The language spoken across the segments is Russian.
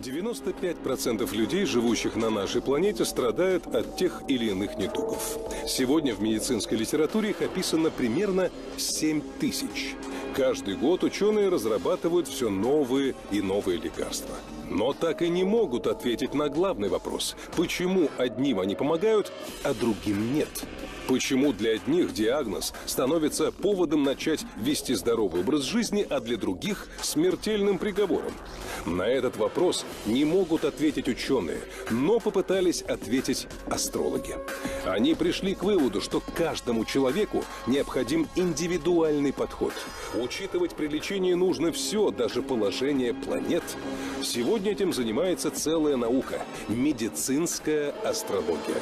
95% людей, живущих на нашей планете, страдают от тех или иных недугов. Сегодня в медицинской литературе их описано примерно 7000. Каждый год ученые разрабатывают все новые и новые лекарства. Но так и не могут ответить на главный вопрос: почему одним они помогают, а другим нет? Почему для одних диагноз становится поводом начать вести здоровый образ жизни, а для других – смертельным приговором? На этот вопрос не могут ответить ученые, но попытались ответить астрологи. Они пришли к выводу, что каждому человеку необходим индивидуальный подход. Учитывать при лечении нужно все, даже положение планет. Сегодня этим занимается целая наука – медицинская астрология.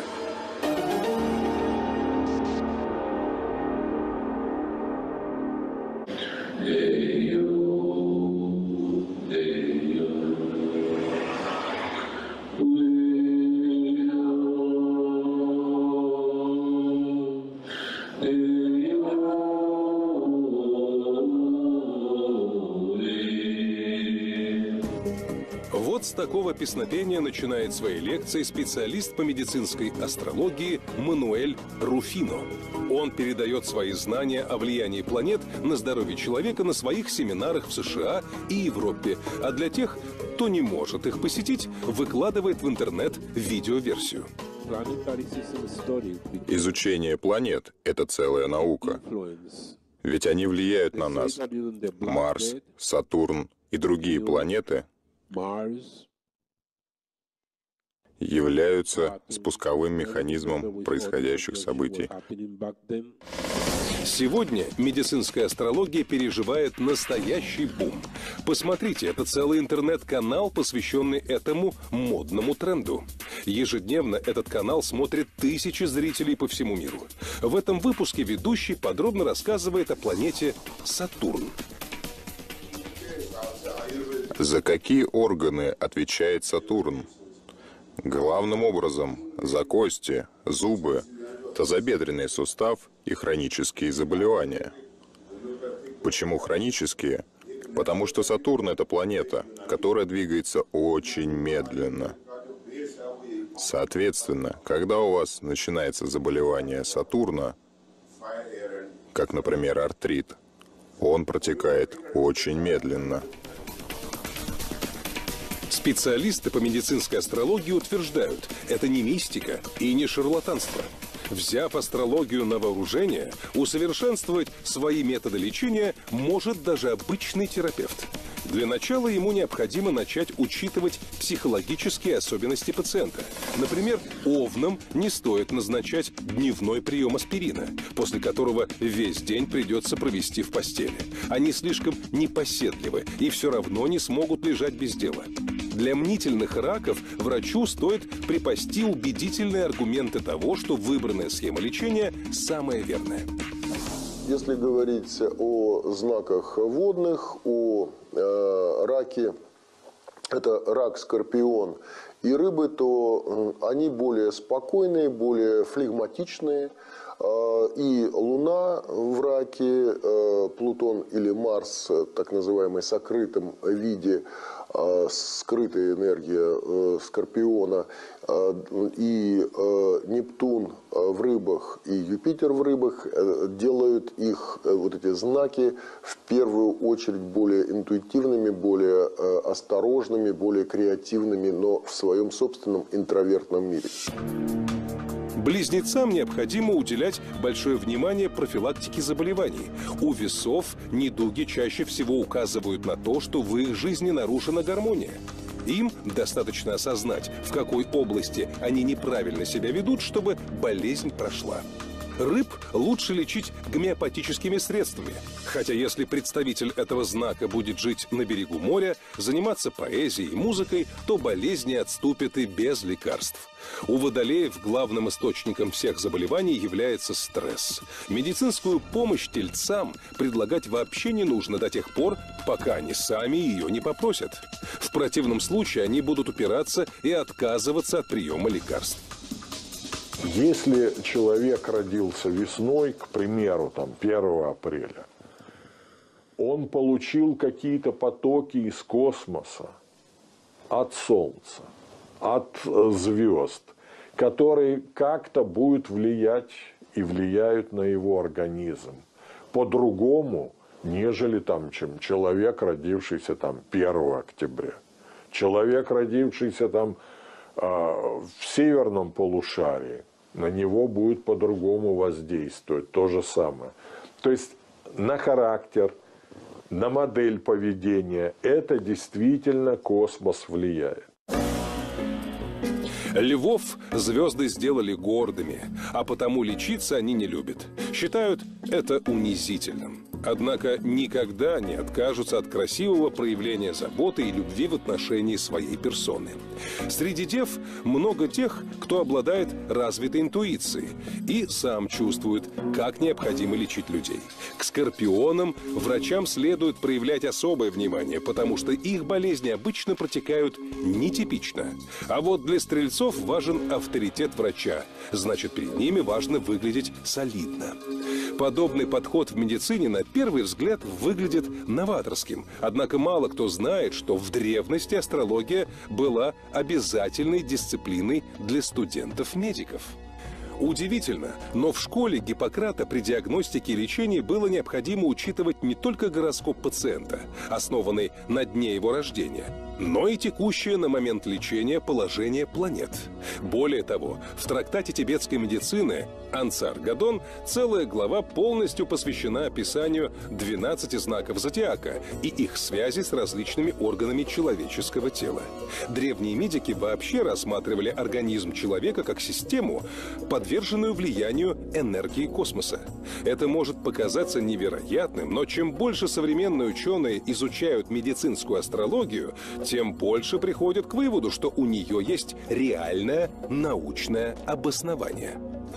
Вот с такого песнопения начинает свои лекции специалист по медицинской астрологии Мануэль Руфино. Он передает свои знания о влиянии планет на здоровье человека на своих семинарах в США и Европе, а для тех, кто не может их посетить, выкладывает в интернет видеоверсию. Изучение планет – это целая наука. Ведь они влияют на нас. Марс, Сатурн и другие планеты являются спусковым механизмом происходящих событий. Сегодня медицинская астрология переживает настоящий бум. Посмотрите, это целый интернет-канал, посвященный этому модному тренду. Ежедневно этот канал смотрит тысячи зрителей по всему миру. В этом выпуске ведущий подробно рассказывает о планете Сатурн. За какие органы отвечает Сатурн? Главным образом за кости, зубы, тазобедренный сустав и хронические заболевания. Почему хронические? Потому что Сатурн – это планета, которая двигается очень медленно. Соответственно, когда у вас начинается заболевание Сатурна, как, например, артрит, он протекает очень медленно. Специалисты по медицинской астрологии утверждают, это не мистика и не шарлатанство. Взяв астрологию на вооружение, усовершенствовать свои методы лечения может даже обычный терапевт. Для начала ему необходимо начать учитывать психологические особенности пациента. Например, овнам не стоит назначать дневной прием аспирина, после которого весь день придется провести в постели. Они слишком непоседливы и все равно не смогут лежать без дела. Для мнительных раков врачу стоит припасти убедительные аргументы того, что выбранная схема лечения самая верная. Если говорить о знаках водных, о раке, это рак, скорпион и рыбы, то они более спокойные, более флегматичные. И Луна в раке, Плутон или Марс, так называемый сокрытом виде, скрытая энергия Скорпиона, и Нептун в рыбах и Юпитер в рыбах делают их, вот эти знаки, в первую очередь более интуитивными, более осторожными, более креативными, но в своем собственном интровертном мире. Близнецам необходимо уделять большое внимание профилактике заболеваний. У весов недуги чаще всего указывают на то, что в их жизни нарушена гармония. Им достаточно осознать, в какой области они неправильно себя ведут, чтобы болезнь прошла. Рыб лучше лечить гомеопатическими средствами. Хотя если представитель этого знака будет жить на берегу моря, заниматься поэзией и музыкой, то болезни отступят и без лекарств. У водолеев главным источником всех заболеваний является стресс. Медицинскую помощь тельцам предлагать вообще не нужно до тех пор, пока они сами ее не попросят. В противном случае они будут упираться и отказываться от приема лекарств. Если человек родился весной, к примеру, 1 апреля, он получил какие-то потоки из космоса, от Солнца, от звезд, который как-то будет влиять и влияют на его организм по-другому, нежели там, чем человек, родившийся там 1 октября. Человек, родившийся там в северном полушарии, на него будет по-другому воздействовать то же самое. То есть на характер, на модель поведения это действительно космос влияет. Львов звезды сделали гордыми, а потому лечиться они не любят. Считают это унизительным. Однако никогда не откажутся от красивого проявления заботы и любви в отношении своей персоны. Среди дев много тех, кто обладает развитой интуицией и сам чувствует, как необходимо лечить людей. К скорпионам врачам следует проявлять особое внимание, потому что их болезни обычно протекают нетипично. А вот для стрельцов важен авторитет врача, значит, перед ними важно выглядеть солидно. Подобный подход в медицине на первый взгляд выглядит новаторским, однако мало кто знает, что в древности астрология была обязательной дисциплиной для студентов-медиков. Удивительно, но в школе Гиппократа при диагностике и лечении было необходимо учитывать не только гороскоп пациента, основанный на дне его рождения, но и текущее на момент лечения положение планет. Более того, в трактате тибетской медицины «Ансар Гадон» целая глава полностью посвящена описанию 12 знаков зодиака и их связи с различными органами человеческого тела. Древние медики вообще рассматривали организм человека как систему, подверженную влиянию энергии космоса. Это может показаться невероятным, но чем больше современные ученые изучают медицинскую астрологию, тем больше приходят к выводу, что у нее есть реальное научное обоснование.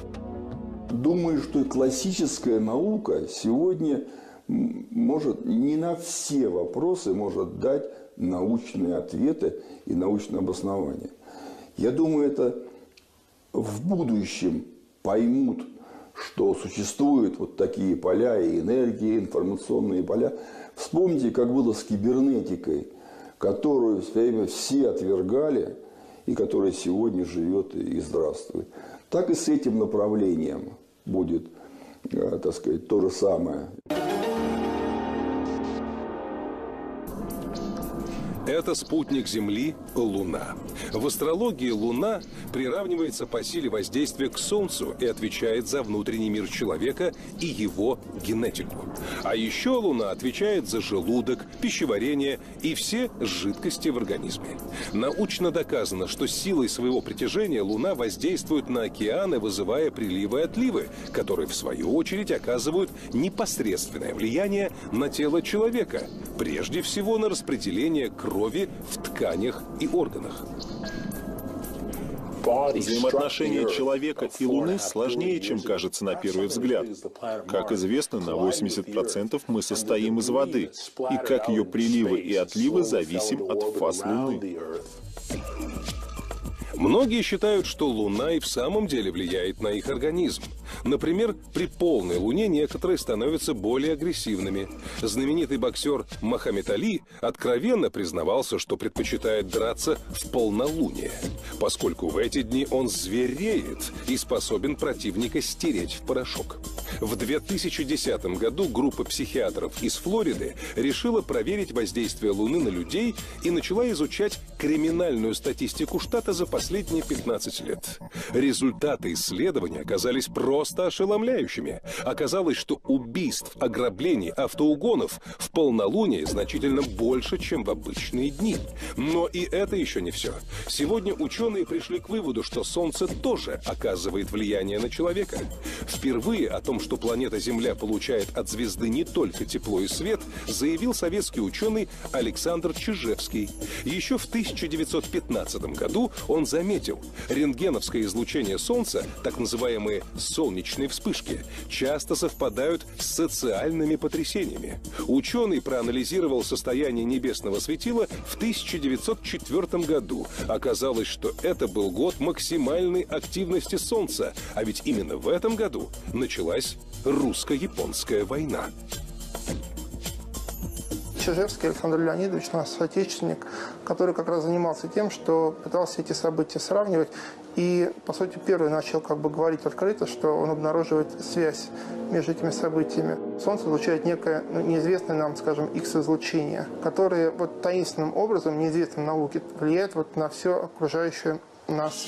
Думаю, что и классическая наука сегодня может не на все вопросы может дать научные ответы и научное обоснование. Я думаю, это в будущем поймут, что существуют вот такие поля и энергии, информационные поля. Вспомните, как было с кибернетикой, которую в свое время все отвергали и которая сегодня живет и здравствует. Так и с этим направлением будет, так сказать, то же самое. Это спутник Земли – Луна. В астрологии Луна приравнивается по силе воздействия к Солнцу и отвечает за внутренний мир человека и его генетику. А еще Луна отвечает за желудок, пищеварение и все жидкости в организме. Научно доказано, что силой своего притяжения Луна воздействует на океаны, вызывая приливы и отливы, которые, в свою очередь, оказывают непосредственное влияние на тело человека, прежде всего на распределение крови в тканях и органах. Взаимоотношения человека и Луны сложнее, чем кажется на первый взгляд. Как известно, на 80% мы состоим из воды, и как ее приливы и отливы зависим от фаз Луны. Многие считают, что Луна и в самом деле влияет на их организм. Например, при полной Луне некоторые становятся более агрессивными. Знаменитый боксер Мохаммед Али откровенно признавался, что предпочитает драться в полнолуние, поскольку в эти дни он звереет и способен противника стереть в порошок. В 2010 году группа психиатров из Флориды решила проверить воздействие Луны на людей и начала изучать криминальную статистику штата за последние 15 лет. Результаты исследования оказались просто ошеломляющими. Оказалось, что убийств, ограблений, автоугонов в полнолуние значительно больше, чем в обычные дни. Но и это еще не все. Сегодня ученые пришли к выводу, что Солнце тоже оказывает влияние на человека. Впервые о том, что планета Земля получает от звезды не только тепло и свет, заявил советский ученый Александр Чижевский. Еще в 1915 году он заметил, рентгеновское излучение Солнца, так называемые солнечные вспышки, часто совпадают с социальными потрясениями. Ученый проанализировал состояние небесного светила в 1904 году. Оказалось, что это был год максимальной активности Солнца, а ведь именно в этом году началась русско-японская война. Чижевский Александр Леонидович, наш соотечественник, который как раз занимался тем, что пытался эти события сравнивать. И, по сути, первый начал говорить открыто, что он обнаруживает связь между этими событиями. Солнце излучает некое неизвестное нам, скажем, X-излучение, которое таинственным образом, неизвестным науке, влияет на все окружающее нас.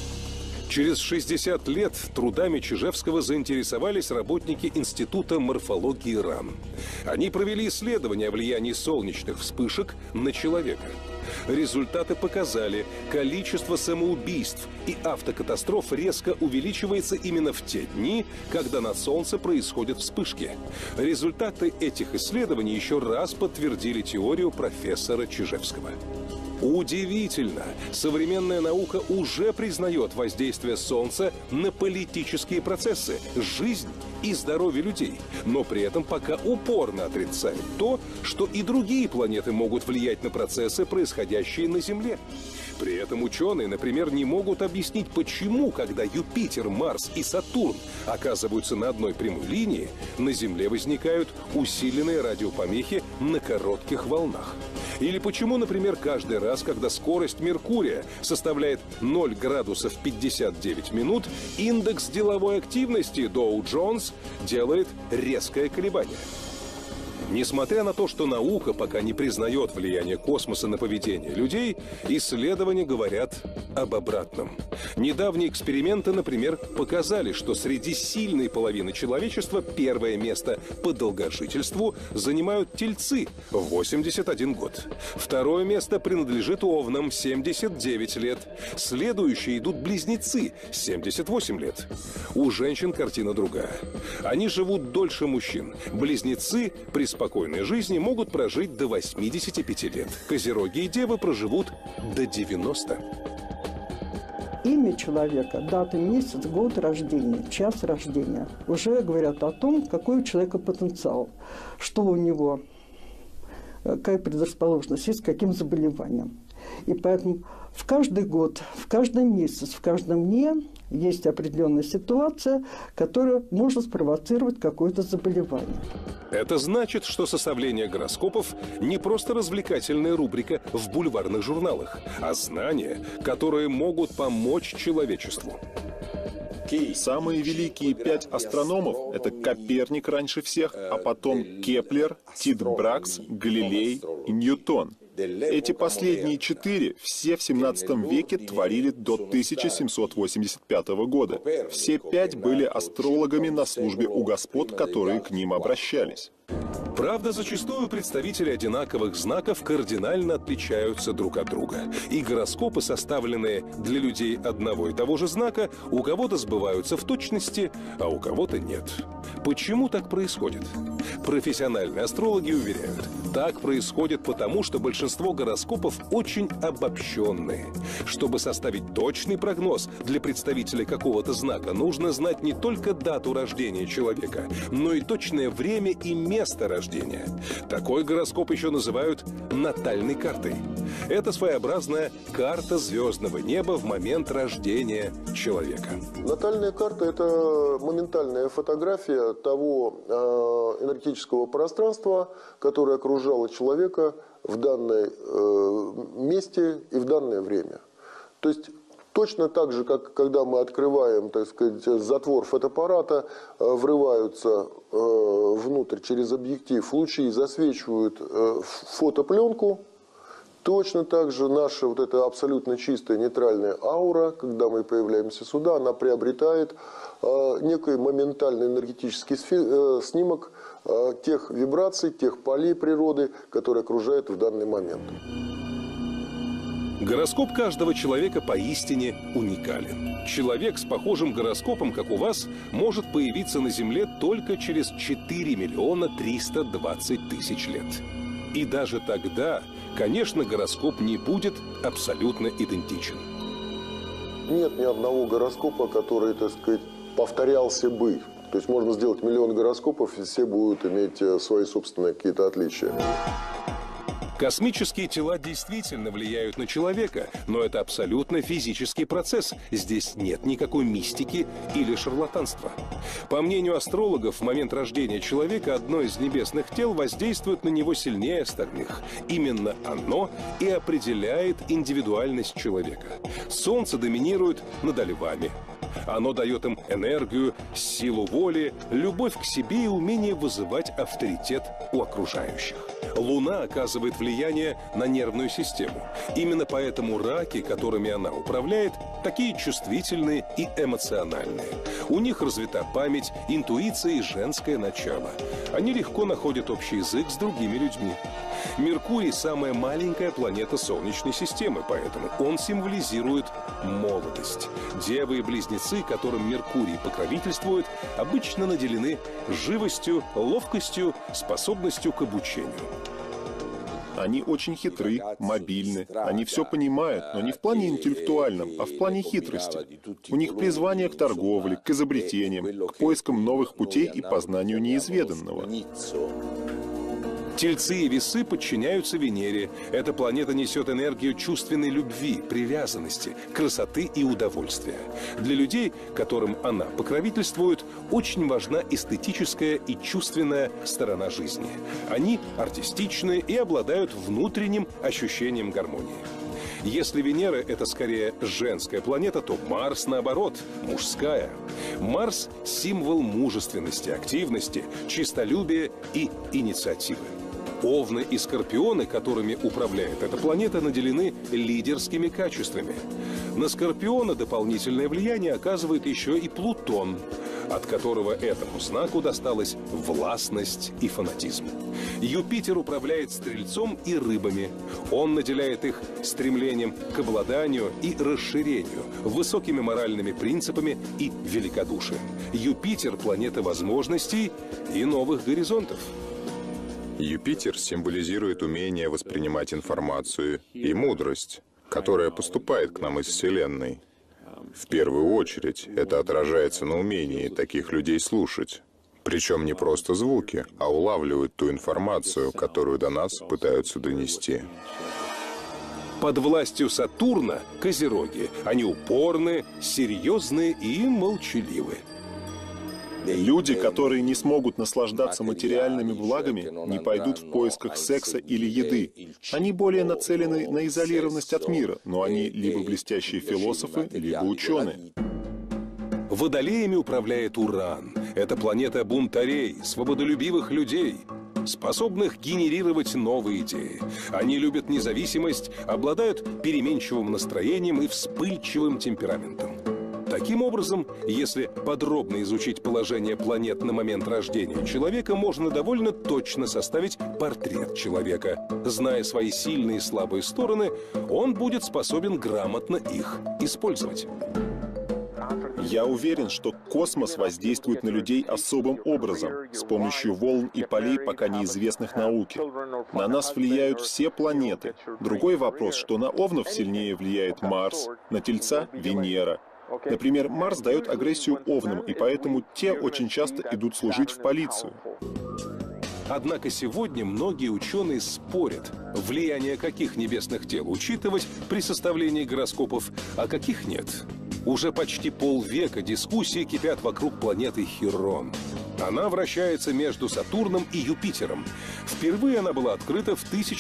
Через 60 лет трудами Чижевского заинтересовались работники Института морфологии РАН. Они провели исследования о влиянии солнечных вспышек на человека. Результаты показали, количество самоубийств и автокатастроф резко увеличивается именно в те дни, когда на Солнце происходят вспышки. Результаты этих исследований еще раз подтвердили теорию профессора Чижевского. Удивительно! Современная наука уже признает воздействие Солнца на политические процессы, жизнь и здоровье людей, но при этом пока упорно отрицает то, что и другие планеты могут влиять на процессы, происходящие на Земле. При этом ученые, например, не могут объяснить, почему, когда Юпитер, Марс и Сатурн оказываются на одной прямой линии, на Земле возникают усиленные радиопомехи на коротких волнах. Или почему, например, каждый раз, когда скорость Меркурия составляет 0 градусов 59 минут, индекс деловой активности Dow Jones делает резкое колебание. Несмотря на то, что наука пока не признает влияние космоса на поведение людей, исследования говорят об обратном. Недавние эксперименты, например, показали, что среди сильной половины человечества первое место по долгожительству занимают тельцы – 81 год. Второе место принадлежит овнам – 79 лет. Следующие идут близнецы – 78 лет. У женщин картина другая. Они живут дольше мужчин. Близнецы при спокойной жизни могут прожить до 85 лет. Козероги и девы проживут до 90. Имя человека, дата, месяц, год рождения, час рождения уже говорят о том, какой у человека потенциал, что у него, какая предрасположенность есть к каким заболеваниям. И поэтому в каждый год, в каждый месяц, в каждом дне есть определенная ситуация, которая может спровоцировать какое-то заболевание. Это значит, что составление гороскопов не просто развлекательная рубрика в бульварных журналах, а знания, которые могут помочь человечеству. Самые великие 5 астрономов – это Коперник раньше всех, а потом Кеплер, Тит Бракс, Галилей и Ньютон. Эти последние 4 все в 17 веке творили до 1785 года. Все 5 были астрологами на службе у господ, которые к ним обращались. Правда, зачастую представители одинаковых знаков кардинально отличаются друг от друга. И гороскопы, составленные для людей одного и того же знака, у кого-то сбываются в точности, а у кого-то нет. Почему так происходит? Профессиональные астрологи уверяют, так происходит потому, что большинство гороскопов очень обобщенные. Чтобы составить точный прогноз для представителя какого-то знака, нужно знать не только дату рождения человека, но и точное время и место рождения. Такой гороскоп еще называют натальной картой. Это своеобразная карта звездного неба в момент рождения человека. Натальная карта – это моментальная фотография того энергетического пространства, которое окружало человека в данном месте и в данное время. То есть точно так же, как когда мы открываем, так сказать, затвор фотоаппарата, врываются внутрь через объектив лучи и засвечивают фотопленку, точно так же наша вот эта абсолютно чистая нейтральная аура, когда мы появляемся сюда, она приобретает некий моментальный энергетический снимок тех вибраций, тех полей природы, которые окружают в данный момент. Гороскоп каждого человека поистине уникален. Человек с похожим гороскопом, как у вас, может появиться на Земле только через 4 миллиона 320 тысяч лет. И даже тогда, конечно, гороскоп не будет абсолютно идентичен. Нет ни одного гороскопа, который, так сказать, повторялся бы. То есть можно сделать миллион гороскопов, и все будут иметь свои собственные какие-то отличия. Космические тела действительно влияют на человека, но это абсолютно физический процесс. Здесь нет никакой мистики или шарлатанства. По мнению астрологов, в момент рождения человека одно из небесных тел воздействует на него сильнее остальных. Именно оно и определяет индивидуальность человека. Солнце доминирует над львами. Оно дает им энергию, силу воли, любовь к себе и умение вызывать авторитет у окружающих. Луна оказывает влияние на нервную систему. Именно поэтому раки, которыми она управляет, такие чувствительные и эмоциональные. У них развита память, интуиция и женское начало. Они легко находят общий язык с другими людьми. Меркурий – самая маленькая планета Солнечной системы, поэтому он символизирует молодость. Девы и близнецы, которым Меркурий покровительствует, обычно наделены живостью, ловкостью, способностью к обучению. Они очень хитры, мобильны, они все понимают, но не в плане интеллектуальном, а в плане хитрости. У них призвание к торговле, к изобретениям, к поискам новых путей и познанию неизведанного. Тельцы и Весы подчиняются Венере. Эта планета несет энергию чувственной любви, привязанности, красоты и удовольствия. Для людей, которым она покровительствует, очень важна эстетическая и чувственная сторона жизни. Они артистичны и обладают внутренним ощущением гармонии. Если Венера – это скорее женская планета, то Марс, наоборот, мужская. Марс – символ мужественности, активности, честолюбия и инициативы. Овны и Скорпионы, которыми управляет эта планета, наделены лидерскими качествами. На Скорпиона дополнительное влияние оказывает еще и Плутон, от которого этому знаку досталась властность и фанатизм. Юпитер управляет Стрельцом и Рыбами. Он наделяет их стремлением к обладанию и расширению, высокими моральными принципами и великодушием. Юпитер – планета возможностей и новых горизонтов. Юпитер символизирует умение воспринимать информацию и мудрость, которая поступает к нам из Вселенной. В первую очередь это отражается на умении таких людей слушать. Причем не просто звуки, а улавливают ту информацию, которую до нас пытаются донести. Под властью Сатурна – Козероги. Они упорны, серьезны и молчаливы. Люди, которые не смогут наслаждаться материальными благами, не пойдут в поисках секса или еды. Они более нацелены на изолированность от мира, но они либо блестящие философы, либо ученые. Водолеями управляет Уран. Это планета бунтарей, свободолюбивых людей, способных генерировать новые идеи. Они любят независимость, обладают переменчивым настроением и вспыльчивым темпераментом. Таким образом, если подробно изучить положение планет на момент рождения человека, можно довольно точно составить портрет человека. Зная свои сильные и слабые стороны, он будет способен грамотно их использовать. Я уверен, что космос воздействует на людей особым образом, с помощью волн и полей, пока неизвестных науке. На нас влияют все планеты. Другой вопрос, что на Овнов сильнее влияет Марс, на Тельца — Венера. Например, Марс дает агрессию Овнам, и поэтому те очень часто идут служить в полицию. Однако сегодня многие ученые спорят, влияние каких небесных тел учитывать при составлении гороскопов, а каких нет. Уже почти полвека дискуссии кипят вокруг планеты Хирон. Она вращается между Сатурном и Юпитером. Впервые она была открыта в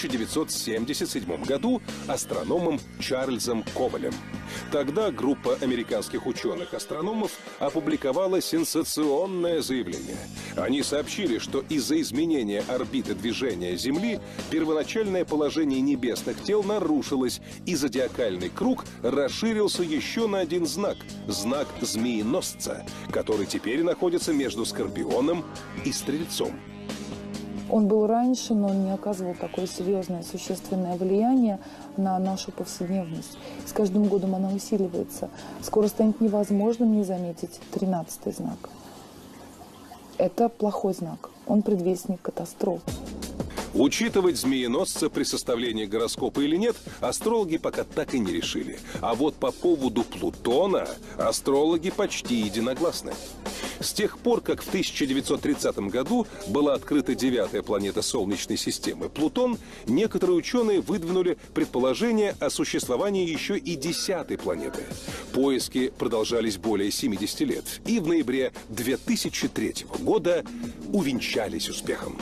1977 году астрономом Чарльзом Ковалем. Тогда группа американских ученых-астрономов опубликовала сенсационное заявление. Они сообщили, что из-за изменения орбиты движения Земли первоначальное положение небесных тел нарушилось, и зодиакальный круг расширился еще на один знак – знак Змееносца, который теперь находится между Скорпионом и Стрельцом. Он был раньше, но он не оказывал такое серьезное, существенное влияние на нашу повседневность. С каждым годом она усиливается. Скоро станет невозможным не заметить 13-й знак. Это плохой знак. Он предвестник катастроф. Учитывать Змееносца при составлении гороскопа или нет, астрологи пока так и не решили. А вот по поводу Плутона астрологи почти единогласны. С тех пор, как в 1930 году была открыта 9-я планета Солнечной системы, Плутон, некоторые ученые выдвинули предположение о существовании еще и 10-й планеты. Поиски продолжались более 70 лет и в ноябре 2003 года увенчались успехом.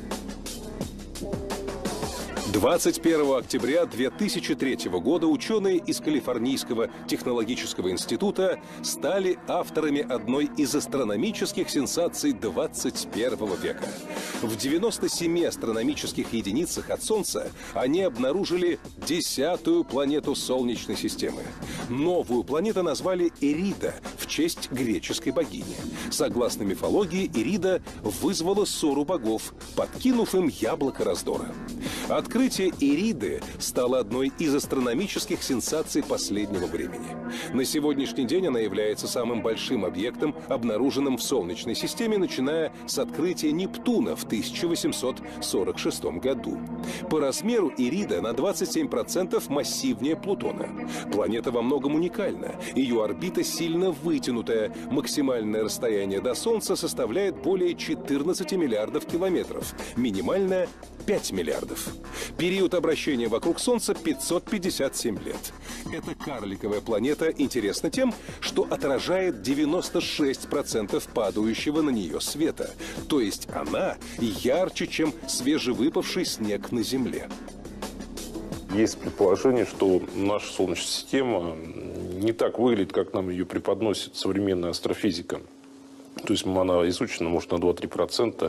21 октября 2003 года ученые из Калифорнийского технологического института стали авторами одной из астрономических сенсаций 21 века. В 97 астрономических единицах от Солнца они обнаружили 10-ю планету Солнечной системы. Новую планету назвали Ирида в честь греческой богини. Согласно мифологии, Ирида вызвала ссору богов, подкинув им яблоко раздора. Открытие Ириды стало одной из астрономических сенсаций последнего времени. На сегодняшний день она является самым большим объектом, обнаруженным в Солнечной системе, начиная с открытия Нептуна в 1846 году. По размеру Ирида на 27% массивнее Плутона. Планета во многом уникальна. Ее орбита сильно вытянутая. Максимальное расстояние до Солнца составляет более 14 миллиардов километров. Минимальное — 5 миллиардов. Период обращения вокруг Солнца — 557 лет. Эта карликовая планета интересна тем, что отражает 96% падающего на нее света. То есть она ярче, чем свежевыпавший снег на Земле. Есть предположение, что наша Солнечная система не так выглядит, как нам ее преподносит современная астрофизика. То есть она изучена, может, на 2-3%.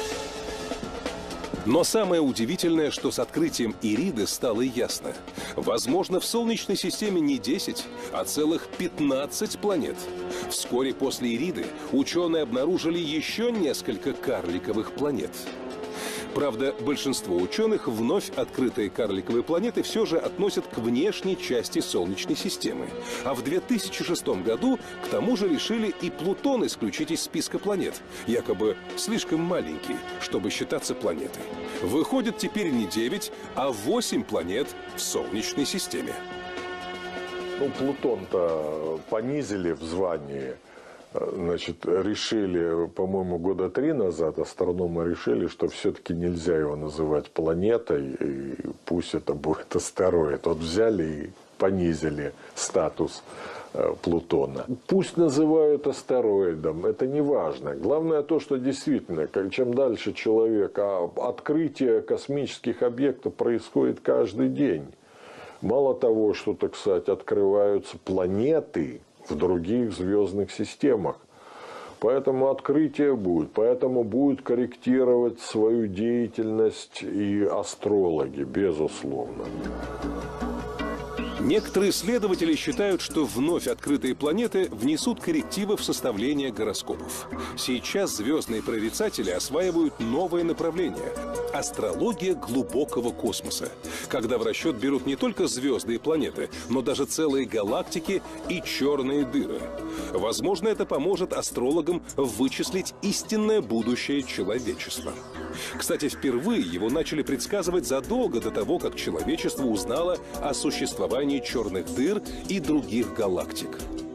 Но самое удивительное, что с открытием Ириды стало ясно. Возможно, в Солнечной системе не 10, а целых 15 планет. Вскоре после Ириды ученые обнаружили еще несколько карликовых планет. Правда, большинство ученых вновь открытые карликовые планеты все же относят к внешней части Солнечной системы. А в 2006 году к тому же решили и Плутон исключить из списка планет, якобы слишком маленький, чтобы считаться планетой. Выходит теперь не 9, а 8 планет в Солнечной системе. Ну, Плутон-то понизили в звании. Значит, решили, по-моему, года 3 назад астрономы решили, что все-таки нельзя его называть планетой, и пусть это будет астероид. Вот взяли и понизили статус Плутона. Пусть называют астероидом, это не важно. Главное то, что действительно, чем дальше человек, открытие космических объектов происходит каждый день. Мало того, что, так сказать, открываются планеты в других звездных системах. Поэтому открытие будет. Поэтому будут корректировать свою деятельность и астрологи, безусловно. Некоторые исследователи считают, что вновь открытые планеты внесут коррективы в составление гороскопов. Сейчас звездные прорицатели осваивают новое направление – астрология глубокого космоса, когда в расчет берут не только звезды и планеты, но даже целые галактики и черные дыры. Возможно, это поможет астрологам вычислить истинное будущее человечества. Кстати, впервые его начали предсказывать задолго до того, как человечество узнало о существовании черных дыр и других галактик.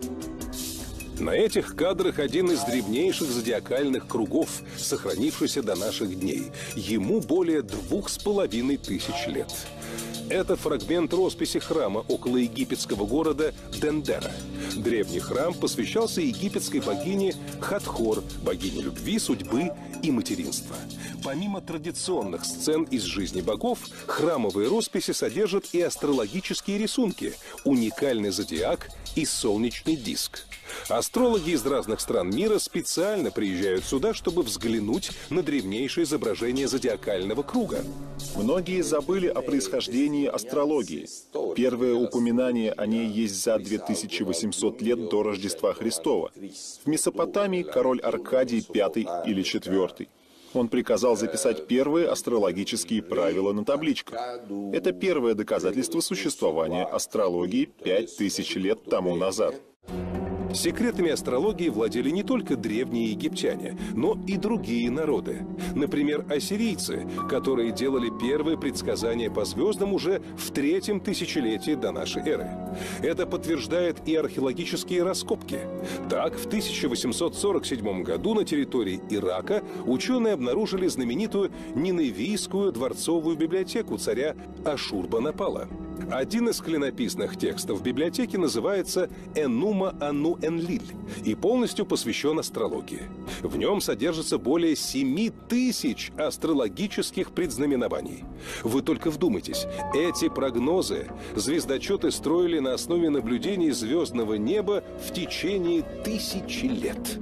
На этих кадрах один из древнейших зодиакальных кругов, сохранившийся до наших дней. Ему более 2500 лет. Это фрагмент росписи храма около египетского города Дендера. Древний храм посвящался египетской богине Хатхор, богине любви, судьбы и материнства. Помимо традиционных сцен из жизни богов, храмовые росписи содержат и астрологические рисунки, уникальный зодиак и солнечный диск. Астрологи из разных стран мира специально приезжают сюда, чтобы взглянуть на древнейшее изображение зодиакального круга. Многие забыли о происхождении астрологии. Первое упоминание о ней есть за 2800 лет до Рождества Христова. В Месопотамии король Аркадий V или IV. Он приказал записать первые астрологические правила на табличках. Это первое доказательство существования астрологии 5000 лет тому назад. Секретами астрологии владели не только древние египтяне, но и другие народы. Например, ассирийцы, которые делали первые предсказания по звездам уже в 3-м тысячелетии до нашей эры. Это подтверждает и археологические раскопки. Так, в 1847 году на территории Ирака ученые обнаружили знаменитую Ниневийскую дворцовую библиотеку царя Ашурбанапала. Один из клинописных текстов библиотеки называется «Энума Ану Энлиль» и полностью посвящен астрологии. В нем содержится более 7000 астрологических предзнаменований. Вы только вдумайтесь, эти прогнозы звездочеты строили на основе наблюдений звездного неба в течение 1000 лет.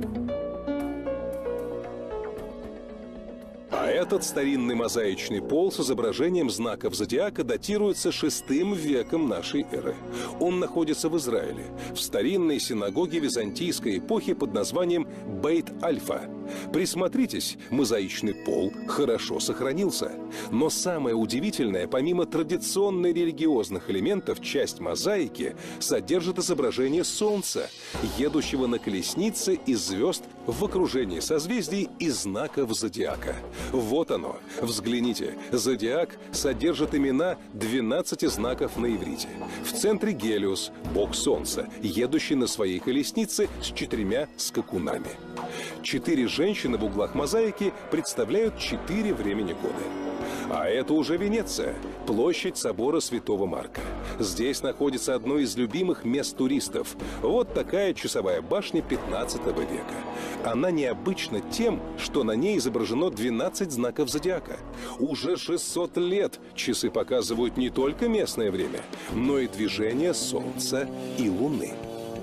А этот старинный мозаичный пол с изображением знаков зодиака датируется VI веком нашей эры. Он находится в Израиле, в старинной синагоге византийской эпохи под названием Бейт-Альфа. Присмотритесь, мозаичный пол хорошо сохранился. Но самое удивительное, помимо традиционно религиозных элементов, часть мозаики содержит изображение Солнца, едущего на колеснице из звезд в окружении созвездий и знаков зодиака. Вот оно. Взгляните. Зодиак содержит имена 12 знаков на иврите. В центре Гелиос, бог Солнца, едущий на своей колеснице с 4 скакунами. 4 женщины в углах мозаики представляют 4 времени года. А это уже Венеция, площадь собора Святого Марка. Здесь находится одно из любимых мест туристов. Вот такая часовая башня 15 века. Она необычна тем, что на ней изображено 12 знаков зодиака. Уже 600 лет часы показывают не только местное время, но и движение Солнца и Луны.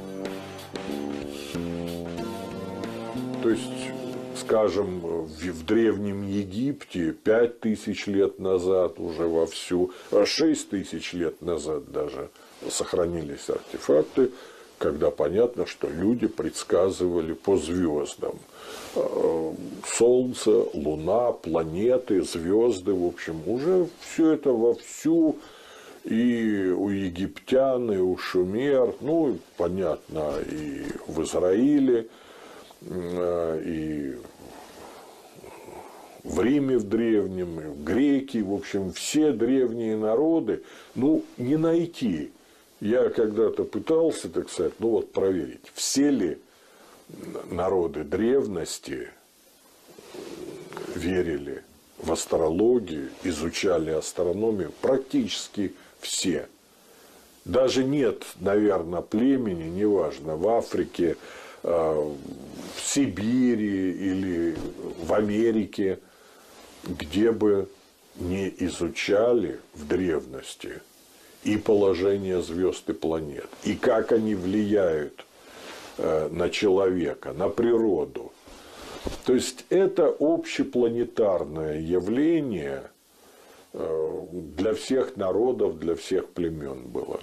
То есть, скажем, в Древнем Египте 5000 лет назад уже вовсю, 6000 лет назад даже сохранились артефакты, когда понятно, что люди предсказывали по звездам. Солнце, Луна, планеты, звезды, в общем, уже все это вовсю и у египтян, и у шумер, ну, понятно, и в Израиле, и в Риме в древнем, и в греки, в общем, все древние народы, ну, не найти. Я когда-то пытался, так сказать, ну вот проверить, все ли народы древности верили в астрологию, изучали астрономию, практически все. Даже нет, наверное, племени, неважно, в Африке, в Сибири или в Америке, где бы не изучали в древности и положение звезд и планет, и как они влияют на человека, на природу. То есть это общепланетарное явление для всех народов, для всех племен было.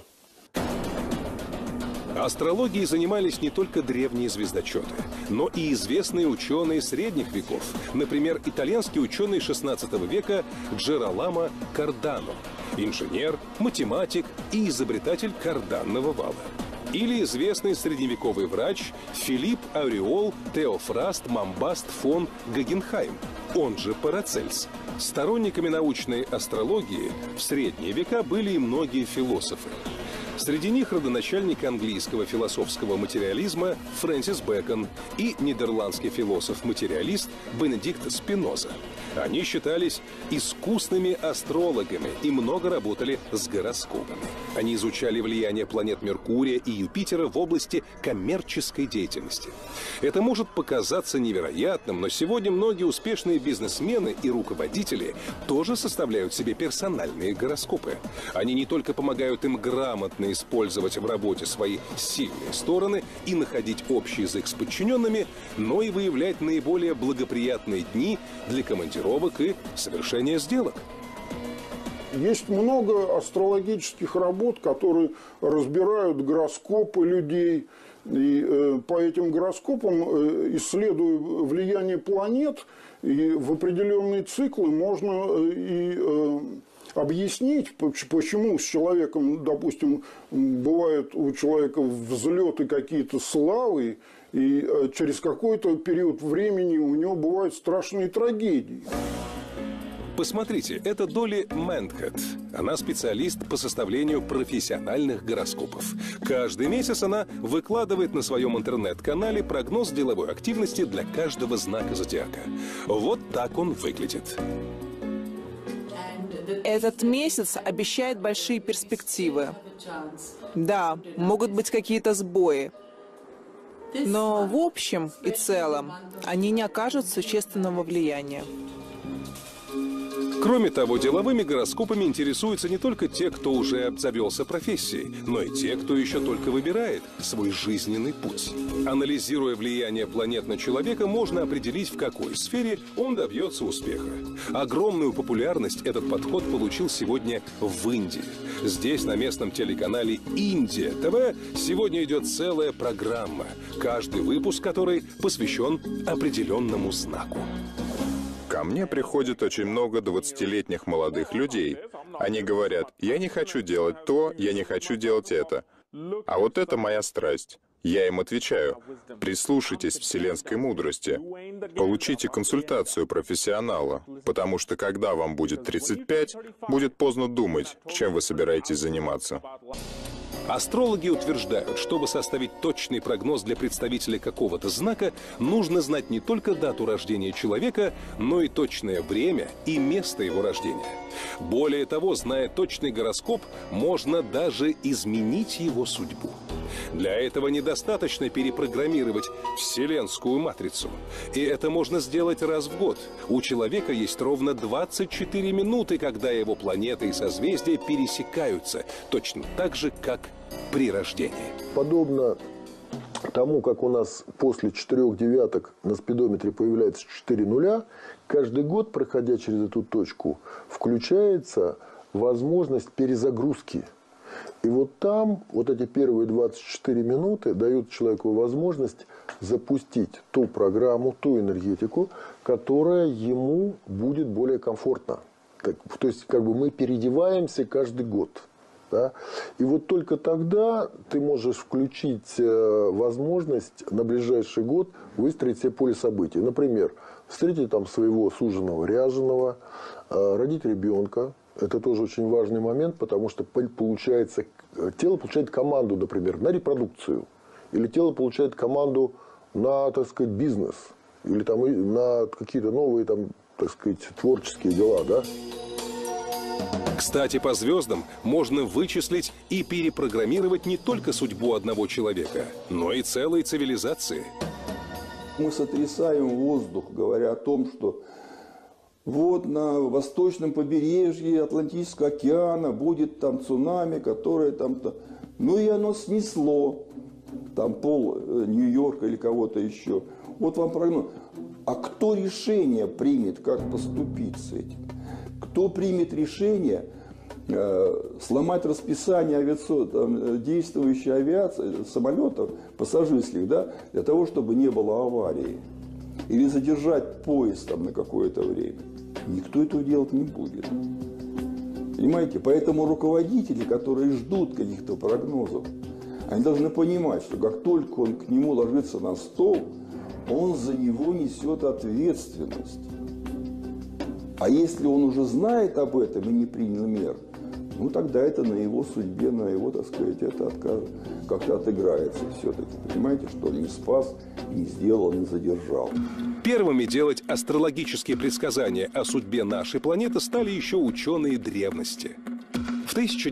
Астрологией занимались не только древние звездочеты, но и известные ученые средних веков. Например, итальянский ученый XVI века Джероламо Кардано, инженер, математик и изобретатель карданного вала. Или известный средневековый врач Филипп Ауреол Теофраст Мамбаст фон Гогенхайм, он же Парацельс. Сторонниками научной астрологии в средние века были и многие философы. Среди них родоначальник английского философского материализма Фрэнсис Бэкон и нидерландский философ-материалист Бенедикт Спиноза. Они считались искусными астрологами и много работали с гороскопами. Они изучали влияние планет Меркурия и Юпитера в области коммерческой деятельности. Это может показаться невероятным, но сегодня многие успешные бизнесмены и руководители тоже составляют себе персональные гороскопы. Они не только помогают им грамотно использовать в работе свои сильные стороны и находить общий язык с подчиненными, но и выявлять наиболее благоприятные дни для командировок и совершения сделок. Есть много астрологических работ, которые разбирают гороскопы людей. И по этим гороскопам, исследуя влияние планет, и в определенные циклы можно и объяснить, почему с человеком, допустим, бывают у человека взлеты какие-то славы, и через какой-то период времени у него бывают страшные трагедии. Посмотрите, это Долли Мэнкет. Она специалист по составлению профессиональных гороскопов. Каждый месяц она выкладывает на своем интернет-канале прогноз деловой активности для каждого знака зодиака. Вот так он выглядит. Этот месяц обещает большие перспективы. Да, могут быть какие-то сбои. Но в общем и целом они не окажут существенного влияния. Кроме того, деловыми гороскопами интересуются не только те, кто уже обзавелся профессией, но и те, кто еще только выбирает свой жизненный путь. Анализируя влияние планет на человека, можно определить, в какой сфере он добьется успеха. Огромную популярность этот подход получил сегодня в Индии. Здесь, на местном телеканале «Индия ТВ», сегодня идет целая программа, каждый выпуск которой посвящен определенному знаку. Ко мне приходит очень много 20-летних молодых людей. Они говорят: я не хочу делать то, я не хочу делать это. А вот это моя страсть. Я им отвечаю: прислушайтесь к вселенской мудрости. Получите консультацию профессионала, потому что когда вам будет 35, будет поздно думать, чем вы собираетесь заниматься. Астрологи утверждают, чтобы составить точный прогноз для представителя какого-то знака, нужно знать не только дату рождения человека, но и точное время и место его рождения. Более того, зная точный гороскоп, можно даже изменить его судьбу. Для этого недостаточно перепрограммировать вселенскую матрицу. И это можно сделать раз в год. У человека есть ровно 24 минуты, когда его планеты и созвездия пересекаются, точно так же, как при рождении. Подобно тому, как у нас после 4 девяток на спидометре появляется 4 нуля, каждый год, проходя через эту точку, включается возможность перезагрузки. И вот там, вот эти первые 24 минуты дают человеку возможность запустить ту программу, ту энергетику, которая ему будет более комфортна. То есть, как бы мы переодеваемся каждый год. Да? И вот только тогда ты можешь включить возможность на ближайший год выстроить себе поле событий. Например, встретить там своего суженого, ряженого, родить ребенка. Это тоже очень важный момент, потому что получается, тело получает команду, например, на репродукцию. Или тело получает команду на, так сказать, бизнес. Или там на какие-то новые, там, так сказать, творческие дела, да? Кстати, по звездам можно вычислить и перепрограммировать не только судьбу одного человека, но и целой цивилизации. Мы сотрясаем воздух, говоря о том, что вот на восточном побережье Атлантического океана будет там цунами, которое там-то... Ну и оно снесло там пол Нью-Йорка или кого-то еще. Вот вам прогноз. А кто решение примет, как поступить с этим? Кто примет решение сломать расписание действующей авиации, самолетов пассажирских, да, для того, чтобы не было аварии? Или задержать поезд там на какое-то время? Никто этого делать не будет. Понимаете? Поэтому руководители, которые ждут каких-то прогнозов, они должны понимать, что как только он к нему ложится на стол, он за него несет ответственность. А если он уже знает об этом и не принял мер, ну тогда это на его судьбе, на его, так сказать, это как-то отыграется все-таки. Понимаете, что он не спас, не сделал, не задержал. Первыми делать астрологические предсказания о судьбе нашей планеты стали еще ученые древности. В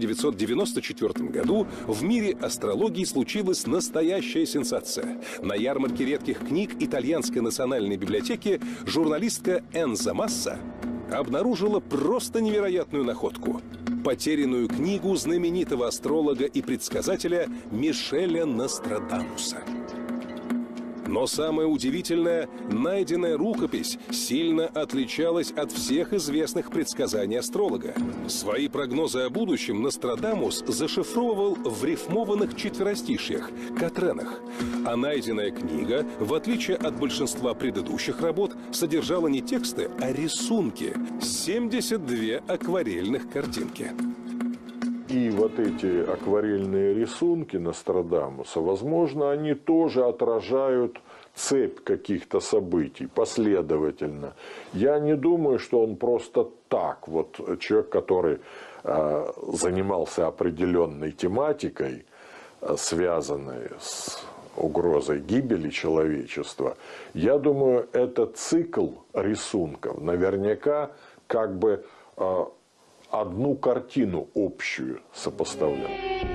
1994 году в мире астрологии случилась настоящая сенсация. На ярмарке редких книг Итальянской национальной библиотеки журналистка Энза Масса обнаружила просто невероятную находку – потерянную книгу знаменитого астролога и предсказателя Мишеля Нострадамуса. Но самое удивительное, найденная рукопись сильно отличалась от всех известных предсказаний астролога. Свои прогнозы о будущем Нострадамус зашифровывал в рифмованных четверостишьях, катренах. А найденная книга, в отличие от большинства предыдущих работ, содержала не тексты, а рисунки. 72 акварельных картинки. И вот эти акварельные рисунки Нострадамуса, возможно, они тоже отражают цепь каких-то событий последовательно. Я не думаю, что он просто так, вот человек, который занимался определенной тематикой, связанной с угрозой гибели человечества. Я думаю, это цикл рисунков наверняка как бы одну картину общую сопоставлял.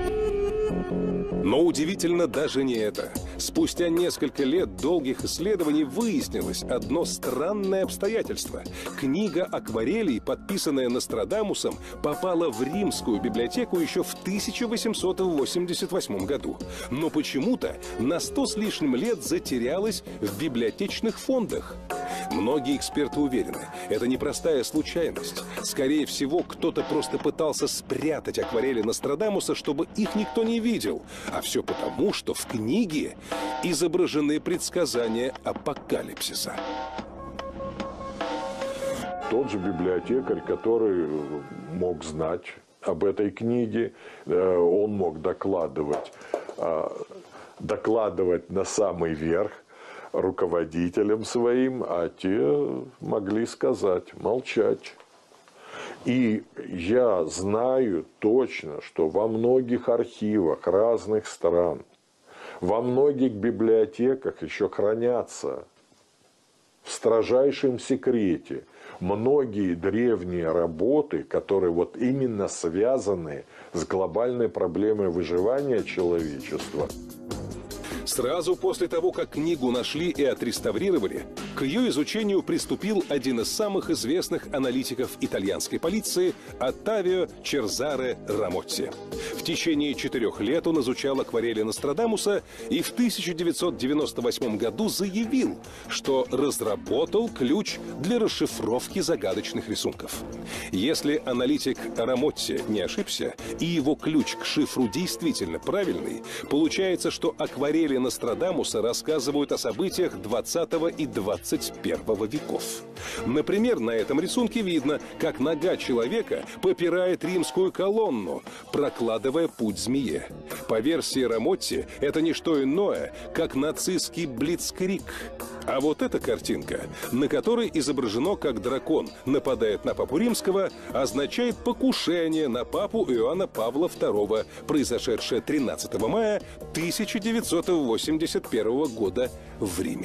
Но удивительно даже не это. Спустя несколько лет долгих исследований выяснилось одно странное обстоятельство. Книга акварелей, подписанная Нострадамусом, попала в Римскую библиотеку еще в 1888 году. Но почему-то на 100 с лишним лет затерялась в библиотечных фондах. Многие эксперты уверены, это непростая случайность. Скорее всего, кто-то просто пытался спрятать акварели Нострадамуса, чтобы их никто не видел. А все потому, что в книге изображены предсказания апокалипсиса. Тот же библиотекарь, который мог знать об этой книге, он мог докладывать на самый верх руководителям своим, а те могли сказать, молчать. И я знаю точно, что во многих архивах разных стран, во многих библиотеках еще хранятся в строжайшем секрете многие древние работы, которые вот именно связаны с глобальной проблемой выживания человечества. Сразу после того, как книгу нашли и отреставрировали, к ее изучению приступил один из самых известных аналитиков итальянской полиции Оттавио Чезаре Рамотти. В течение 4 лет он изучал акварели Нострадамуса и в 1998 году заявил, что разработал ключ для расшифровки загадочных рисунков. Если аналитик Рамотти не ошибся, и его ключ к шифру действительно правильный, получается, что акварели Нострадамуса рассказывают о событиях 20 и 21 веков. Например, на этом рисунке видно, как нога человека попирает римскую колонну, прокладывая путь змее. По версии Рамотти, это не что иное, как нацистский блицкриг. А вот эта картинка, на которой изображено, как дракон нападает на папу римского, означает покушение на папу Иоанна Павла II, произошедшее 13 мая 1981 года в Риме.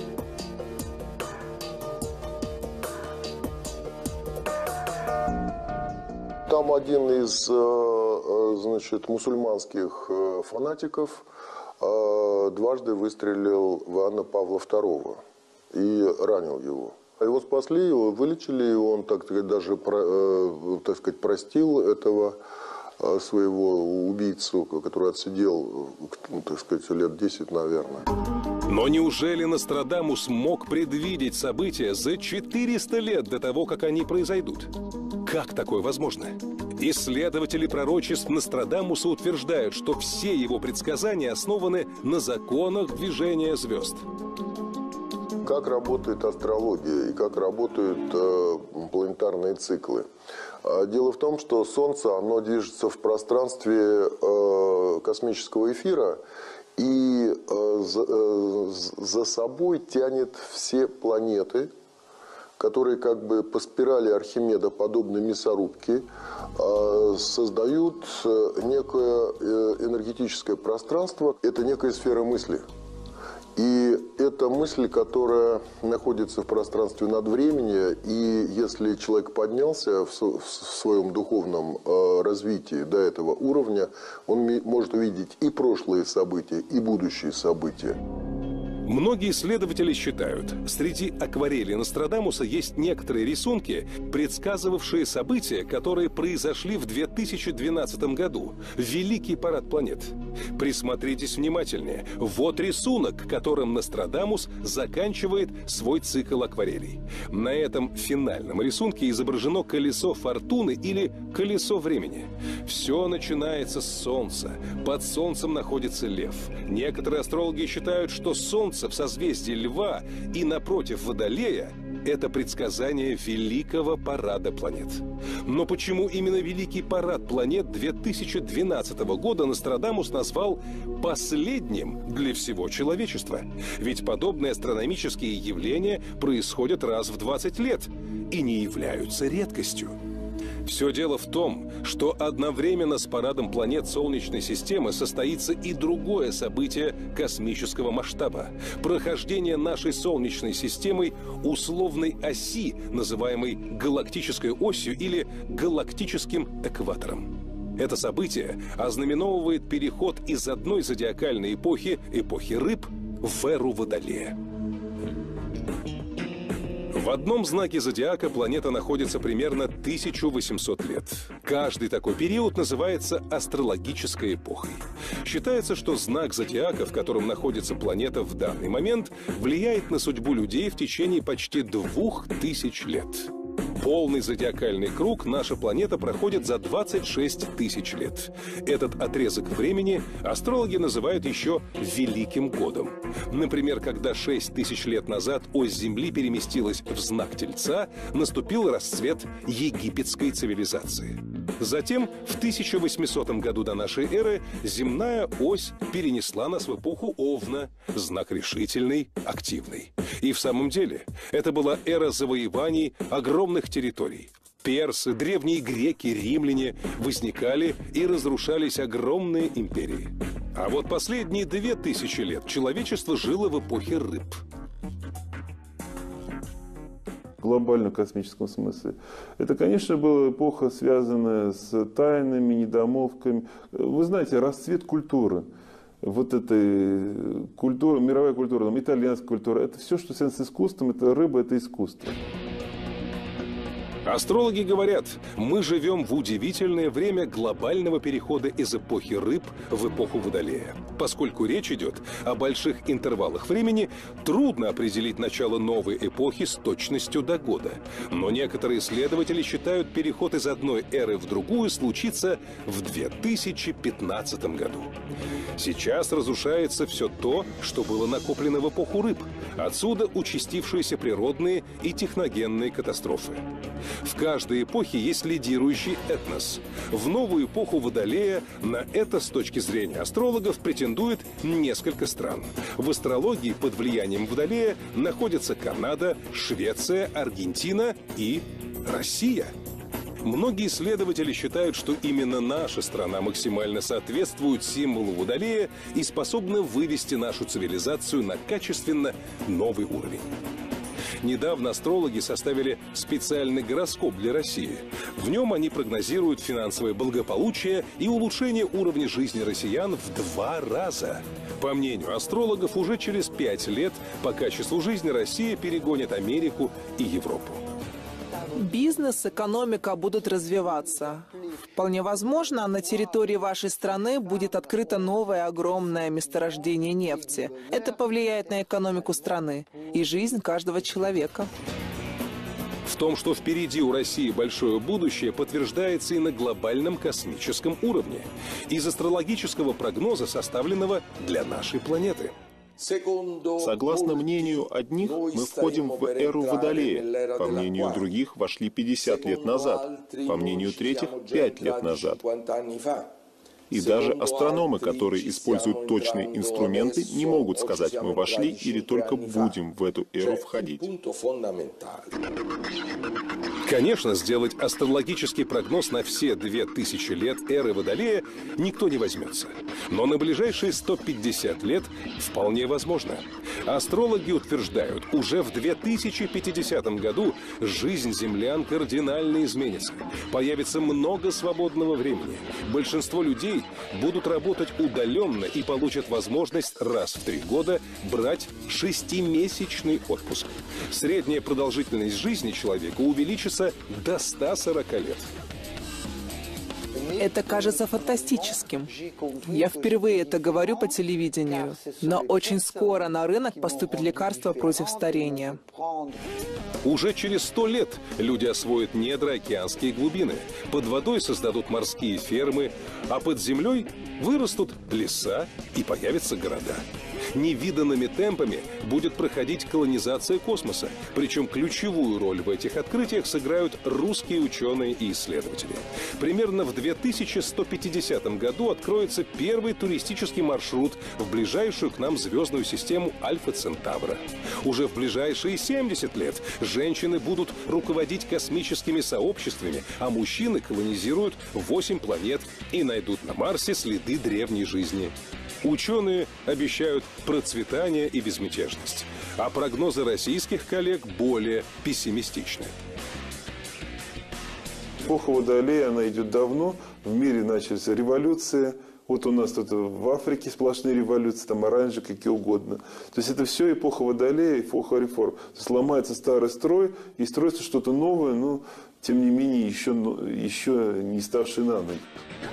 Там один из, мусульманских фанатиков дважды выстрелил в Иоанна Павла II и ранил его. Его спасли, его вылечили, и он, так сказать, даже простил этого своего убийцу, который отсидел, лет 10, наверное. Но неужели Нострадамус мог предвидеть события за 400 лет до того, как они произойдут? Как такое возможно? Исследователи пророчеств Нострадамуса утверждают, что все его предсказания основаны на законах движения звезд. Как работает астрология и как работают планетарные циклы? Дело в том, что Солнце, оно движется в пространстве космического эфира и за собой тянет все планеты, которые как бы по спирали Архимеда, подобно мясорубке, создают некое энергетическое пространство. Это некая сфера мысли. И это мысль, которая находится в пространстве надвремени, и если человек поднялся в своем духовном развитии до этого уровня, он может увидеть и прошлые события, и будущие события. Многие исследователи считают, среди акварелей Нострадамуса есть некоторые рисунки, предсказывавшие события, которые произошли в 2012 году. Великий парад планет. Присмотритесь внимательнее. Вот рисунок, которым Нострадамус заканчивает свой цикл акварелей. На этом финальном рисунке изображено колесо фортуны или колесо времени. Все начинается с Солнца. Под Солнцем находится Лев. Некоторые астрологи считают, что Солнце в созвездии Льва и напротив Водолея – это предсказание великого парада планет. Но почему именно великий парад планет 2012 года Нострадамус назвал последним для всего человечества? Ведь подобные астрономические явления происходят раз в 20 лет и не являются редкостью. Все дело в том, что одновременно с парадом планет Солнечной системы состоится и другое событие космического масштаба – прохождение нашей Солнечной системой условной оси, называемой галактической осью или галактическим экватором. Это событие ознаменовывает переход из одной зодиакальной эпохи, эпохи Рыб, в эру Водолея. В одном знаке зодиака планета находится примерно 1800 лет. Каждый такой период называется астрологической эпохой. Считается, что знак зодиака, в котором находится планета в данный момент, влияет на судьбу людей в течение почти 2000 лет. Полный зодиакальный круг наша планета проходит за 26 тысяч лет. Этот отрезок времени астрологи называют еще Великим годом. Например, когда 6 тысяч лет назад ось Земли переместилась в знак Тельца, наступил расцвет египетской цивилизации. Затем, в 1800 году до нашей эры, земная ось перенесла нас в эпоху Овна, знак решительный, активный. И в самом деле, это была эра завоеваний огромных территорий. Персы, древние греки, римляне возникали и разрушались огромные империи. А вот последние 2000 лет человечество жило в эпохе Рыб. В глобальном космическом смысле. Это, конечно, была эпоха, связанная с тайнами, недомолвками. Вы знаете, расцвет культуры. Вот эта культура, мировая культура, там, итальянская культура, это все, что связано с искусством, это рыба, это искусство. Астрологи говорят, мы живем в удивительное время глобального перехода из эпохи Рыб в эпоху Водолея. Поскольку речь идет о больших интервалах времени, трудно определить начало новой эпохи с точностью до года. Но некоторые исследователи считают, переход из одной эры в другую случится в 2015 году. Сейчас разрушается все то, что было накоплено в эпоху Рыб. Отсюда участившиеся природные и техногенные катастрофы. В каждой эпохе есть лидирующий этнос. В новую эпоху Водолея на это, с точки зрения астрологов, претендует несколько стран. В астрологии под влиянием Водолея находятся Канада, Швеция, Аргентина и Россия. Многие исследователи считают, что именно наша страна максимально соответствует символу Водолея и способна вывести нашу цивилизацию на качественно новый уровень. Недавно астрологи составили специальный гороскоп для России. В нем они прогнозируют финансовое благополучие и улучшение уровня жизни россиян в 2 раза. По мнению астрологов, уже через 5 лет по качеству жизни Россия перегонит Америку и Европу. Бизнес, экономика будут развиваться. Вполне возможно, на территории вашей страны будет открыто новое огромное месторождение нефти. Это повлияет на экономику страны и жизнь каждого человека. В том, что впереди у России большое будущее, подтверждается и на глобальном космическом уровне. Из астрологического прогноза, составленного для нашей планеты. Согласно мнению одних, мы входим в эру Водолея. По мнению других, вошли 50 лет назад. По мнению третьих, 5 лет назад. И даже астрономы, которые используют точные инструменты, не могут сказать, мы вошли или только будем в эту эру входить. Конечно, сделать астрологический прогноз на все 2000 лет эры Водолея никто не возьмется. Но на ближайшие 150 лет вполне возможно. Астрологи утверждают, уже в 2050 году жизнь землян кардинально изменится. Появится много свободного времени. Большинство людей ученые будут работать удаленно и получат возможность раз в 3 года брать 6-месячный отпуск. Средняя продолжительность жизни человека увеличится до 140 лет. Это кажется фантастическим. Я впервые это говорю по телевидению, но очень скоро на рынок поступит лекарство против старения. Уже через 100 лет люди освоят недра, океанские глубины. Под водой создадут морские фермы, а под землей вырастут леса и появятся города. Невиданными темпами будет проходить колонизация космоса. Причем ключевую роль в этих открытиях сыграют русские ученые и исследователи. Примерно в 2150 году откроется первый туристический маршрут в ближайшую к нам звездную систему Альфа-Центавра. Уже в ближайшие 70 лет женщины будут руководить космическими сообществами, а мужчины колонизируют 8 планет и найдут на Марсе следы древней жизни. Ученые обещают процветание и безмятежность, а прогнозы российских коллег более пессимистичны. Эпоха Водолея, она идет давно. В мире начались революции. Вот у нас тут в Африке сплошные революции, там оранжевые, какие угодно. То есть это все эпоха Водолея, эпоха реформ. То есть ломается старый строй и строится что-то новое, но тем не менее еще не ставшее на ноги.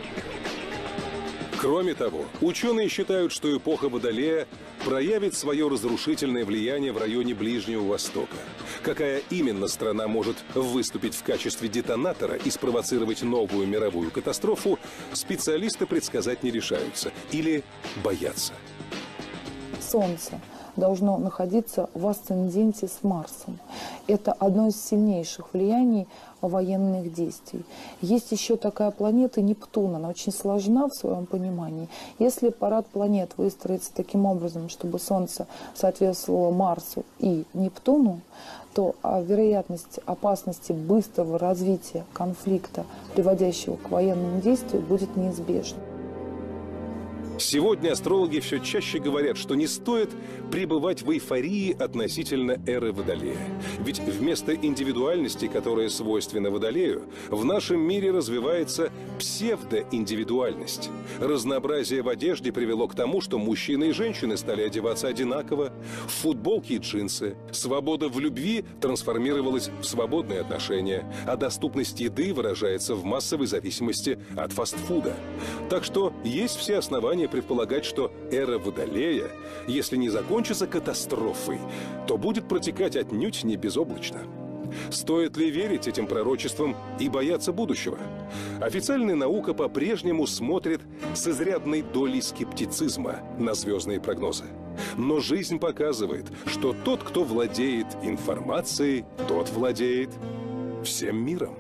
Кроме того, ученые считают, что эпоха Водолея проявит свое разрушительное влияние в районе Ближнего Востока. Какая именно страна может выступить в качестве детонатора и спровоцировать новую мировую катастрофу, специалисты предсказать не решаются или боятся. Солнце должно находиться в асценденте с Марсом. Это одно из сильнейших влияний военных действий. Есть еще такая планета Нептун, она очень сложна в своем понимании. Если парад планет выстроится таким образом, чтобы Солнце соответствовало Марсу и Нептуну, то вероятность опасности быстрого развития конфликта, приводящего к военному действию, будет неизбежна. Сегодня астрологи все чаще говорят, что не стоит пребывать в эйфории относительно эры Водолея. Ведь вместо индивидуальности, которая свойственна Водолею, в нашем мире развивается псевдоиндивидуальность. Разнообразие в одежде привело к тому, что мужчины и женщины стали одеваться одинаково, в футболки и джинсы. Свобода в любви трансформировалась в свободные отношения, а доступность еды выражается в массовой зависимости от фастфуда. Так что есть все основания предполагать, что эра Водолея, если не закончится катастрофой, то будет протекать отнюдь не безоблачно. Стоит ли верить этим пророчествам и бояться будущего? Официальная наука по-прежнему смотрит с изрядной долей скептицизма на звездные прогнозы. Но жизнь показывает, что тот, кто владеет информацией, тот владеет всем миром.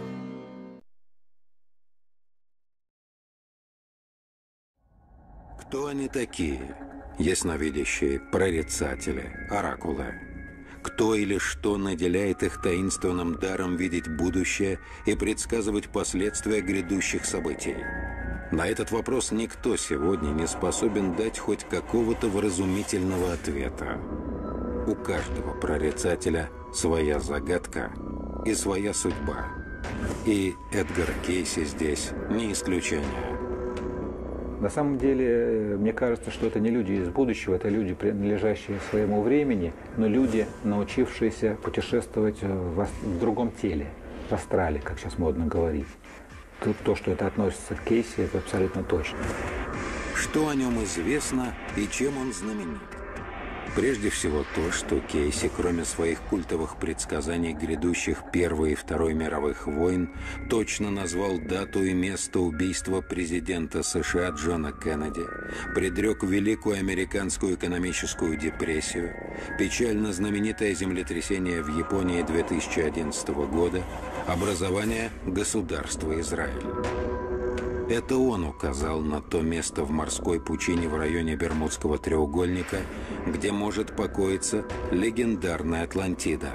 Кто они такие? Ясновидящие, прорицатели, оракулы. Кто или что наделяет их таинственным даром видеть будущее и предсказывать последствия грядущих событий? На этот вопрос никто сегодня не способен дать хоть какого-то вразумительного ответа. У каждого прорицателя своя загадка и своя судьба. И Эдгар Кейси здесь не исключение. На самом деле, мне кажется, что это не люди из будущего, это люди, принадлежащие своему времени, но люди, научившиеся путешествовать в другом теле, в астрале, как сейчас модно говорить. То, что это относится к Кейси, это абсолютно точно. Что о нем известно и чем он знаменит? Прежде всего то, что Кейси, кроме своих культовых предсказаний грядущих Первой и Второй мировых войн, точно назвал дату и место убийства президента США Джона Кеннеди, предрек Великую американскую экономическую депрессию, печально знаменитое землетрясение в Японии 2011 года, образование государства Израиль. Это он указал на то место в морской пучине в районе Бермудского треугольника, где может покоиться легендарная Атлантида.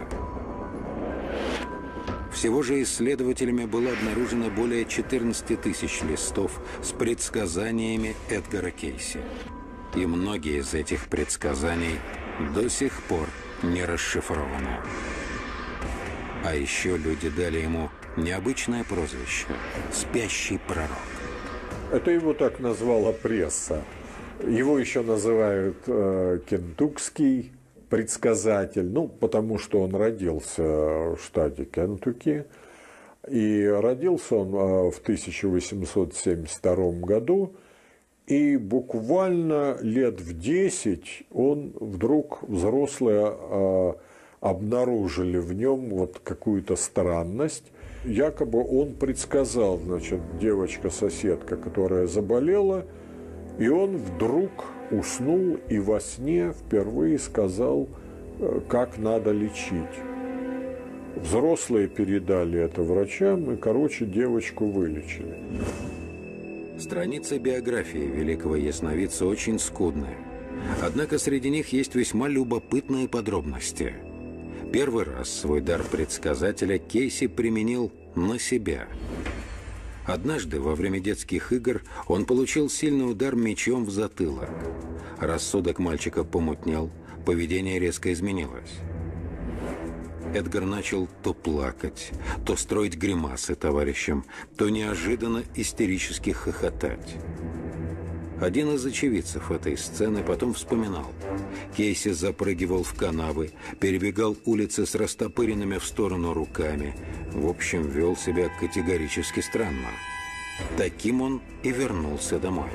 Всего же исследователями было обнаружено более 14 тысяч листов с предсказаниями Эдгара Кейси. И многие из этих предсказаний до сих пор не расшифрованы. А еще люди дали ему необычное прозвище – «Спящий пророк». Это его так назвала пресса. Его еще называют кентукский предсказатель, ну, потому что он родился в штате Кентукки. И родился он в 1872 году. И буквально лет в 10 он вдруг, взрослые обнаружили в нем вот какую-то странность. Якобы он предсказал, значит, девочка-соседка, которая заболела, и он вдруг уснул и во сне впервые сказал, как надо лечить. Взрослые передали это врачам, и, короче, девочку вылечили. Страницы биографии великого ясновидца очень скудные. Однако среди них есть весьма любопытные подробности. Первый раз свой дар предсказателя Кейси применил на себя. Однажды во время детских игр он получил сильный удар мечом в затылок. Рассудок мальчика помутнел, поведение резко изменилось. Эдгар начал то плакать, то строить гримасы товарищам, то неожиданно истерически хохотать. Один из очевидцев этой сцены потом вспоминал. Кейси запрыгивал в канавы, перебегал улицы с растопыренными в сторону руками. В общем, вел себя категорически странно. Таким он и вернулся домой.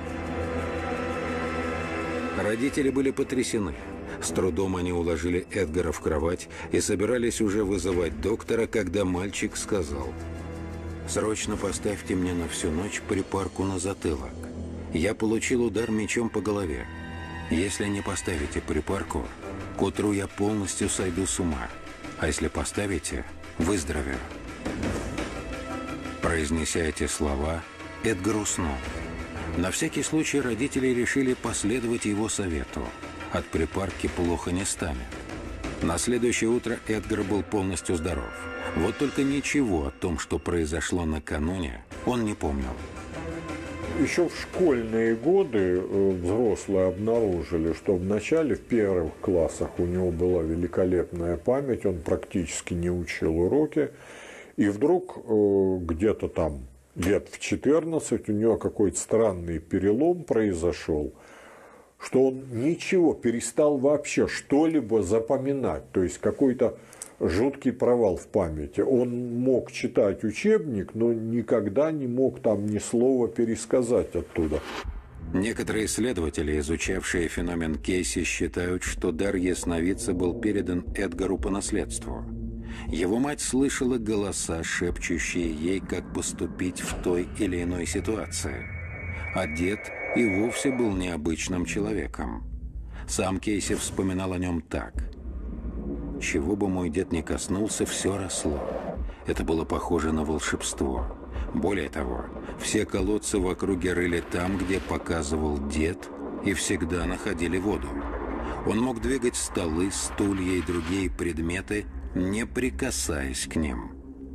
Родители были потрясены. С трудом они уложили Эдгара в кровать и собирались уже вызывать доктора, когда мальчик сказал: «Срочно поставьте мне на всю ночь припарку на затылок. Я получил удар мечом по голове. Если не поставите припарку, к утру я полностью сойду с ума. А если поставите, выздоровею». Произнеся эти слова, Эдгар уснул. На всякий случай родители решили последовать его совету. От припарки плохо не станет. На следующее утро Эдгар был полностью здоров. Вот только ничего о том, что произошло накануне, он не помнил. Еще в школьные годы взрослые обнаружили, что в первых классах у него была великолепная память, он практически не учил уроки, и вдруг где-то там лет в 14 у него какой-то странный перелом произошел, что он ничего, перестал вообще что-либо запоминать, то есть какой-то жуткий провал в памяти. Он мог читать учебник, но никогда не мог там ни слова пересказать оттуда. Некоторые исследователи, изучавшие феномен Кейси, считают, что дар ясновидца был передан Эдгару по наследству. Его мать слышала голоса, шепчущие ей, как поступить в той или иной ситуации. А дед и вовсе был необычным человеком. Сам Кейси вспоминал о нем так: «Чего бы мой дед ни коснулся, все росло. Это было похоже на волшебство. Более того, все колодцы в округе рыли там, где показывал дед, и всегда находили воду. Он мог двигать столы, стулья и другие предметы, не прикасаясь к ним».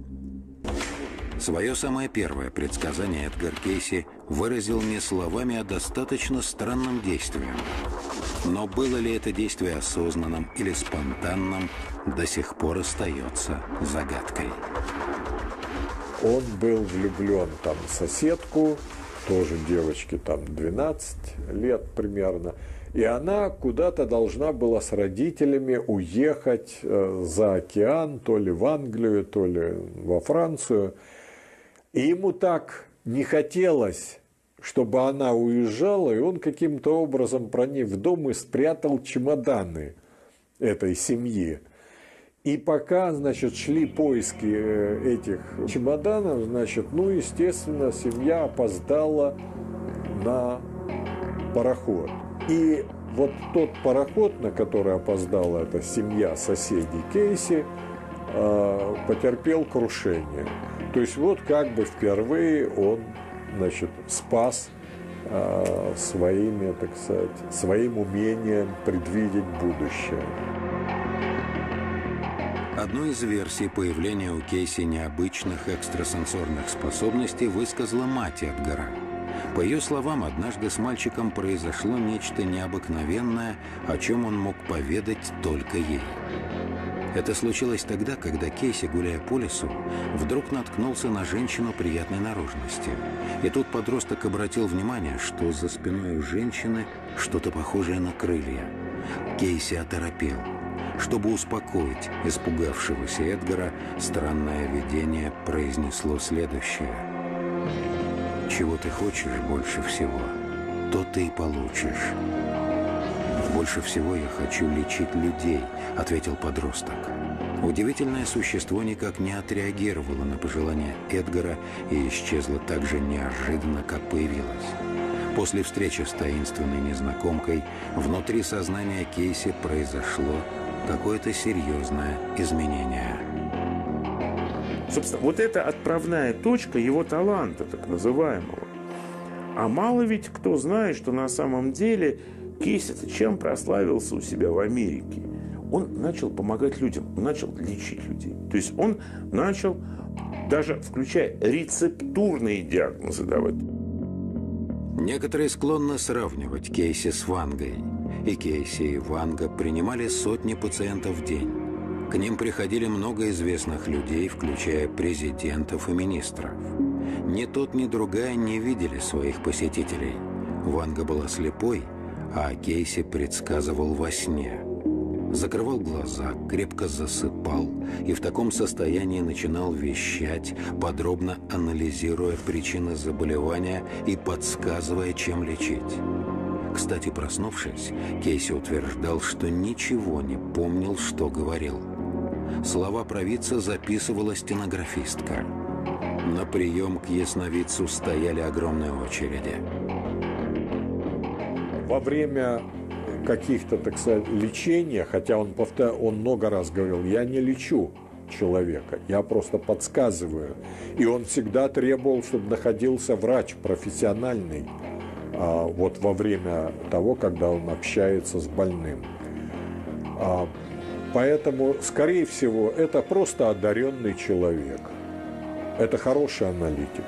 Свое самое первое предсказание Эдгар Кейси выразил не словами, а достаточно странным действием. Но было ли это действие осознанным или спонтанным, до сих пор остается загадкой. Он был влюблен там в соседку, тоже девочке там 12 лет примерно, и она куда-то должна была с родителями уехать за океан, то ли в Англию, то ли во Францию. И ему так не хотелось, чтобы она уезжала, и он каким-то образом проник в дом и спрятал чемоданы этой семьи. И пока, значит, шли поиски этих чемоданов, значит, ну, естественно, семья опоздала на пароход. И вот тот пароход, на который опоздала эта семья соседей Кейси, потерпел крушение. То есть вот как бы впервые он, значит, спас своими, так сказать, своим умением предвидеть будущее. Одну из версий появления у Кейси необычных экстрасенсорных способностей высказала мать Эдгара. По ее словам, однажды с мальчиком произошло нечто необыкновенное, о чем он мог поведать только ей. Это случилось тогда, когда Кейси, гуляя по лесу, вдруг наткнулся на женщину приятной наружности. И тут подросток обратил внимание, что за спиной у женщины что-то похожее на крылья. Кейси оторопел. Чтобы успокоить испугавшегося Эдгара, странное видение произнесло следующее. «Чего ты хочешь больше всего, то ты и получишь». «Больше всего я хочу лечить людей», — ответил подросток. Удивительное существо никак не отреагировало на пожелание Эдгара и исчезло так же неожиданно, как появилось. После встречи с таинственной незнакомкой внутри сознания Кейси произошло какое-то серьезное изменение. Собственно, вот это отправная точка его таланта, так называемого. А мало ведь кто знает, что на самом деле Кейси чем прославился у себя в Америке. Он начал помогать людям, он начал лечить людей. То есть он начал, даже включая рецептурные диагнозы давать. Некоторые склонны сравнивать Кейси с Вангой. И Кейси, и Ванга принимали сотни пациентов в день. К ним приходили много известных людей, включая президентов и министров. Ни тот, ни другая не видели своих посетителей. Ванга была слепой, а Кейси предсказывал во сне. Закрывал глаза, крепко засыпал и в таком состоянии начинал вещать, подробно анализируя причины заболевания и подсказывая, чем лечить. Кстати, проснувшись, Кейси утверждал, что ничего не помнил, что говорил. Слова провидца записывала стенографистка. На прием к ясновидцу стояли огромные очереди. Во время каких-то, так сказать, лечения, хотя он много раз говорил, я не лечу человека, я просто подсказываю. И он всегда требовал, чтобы находился врач профессиональный, вот во время того, когда он общается с больным. Поэтому, скорее всего, это просто одаренный человек. Это хороший аналитик.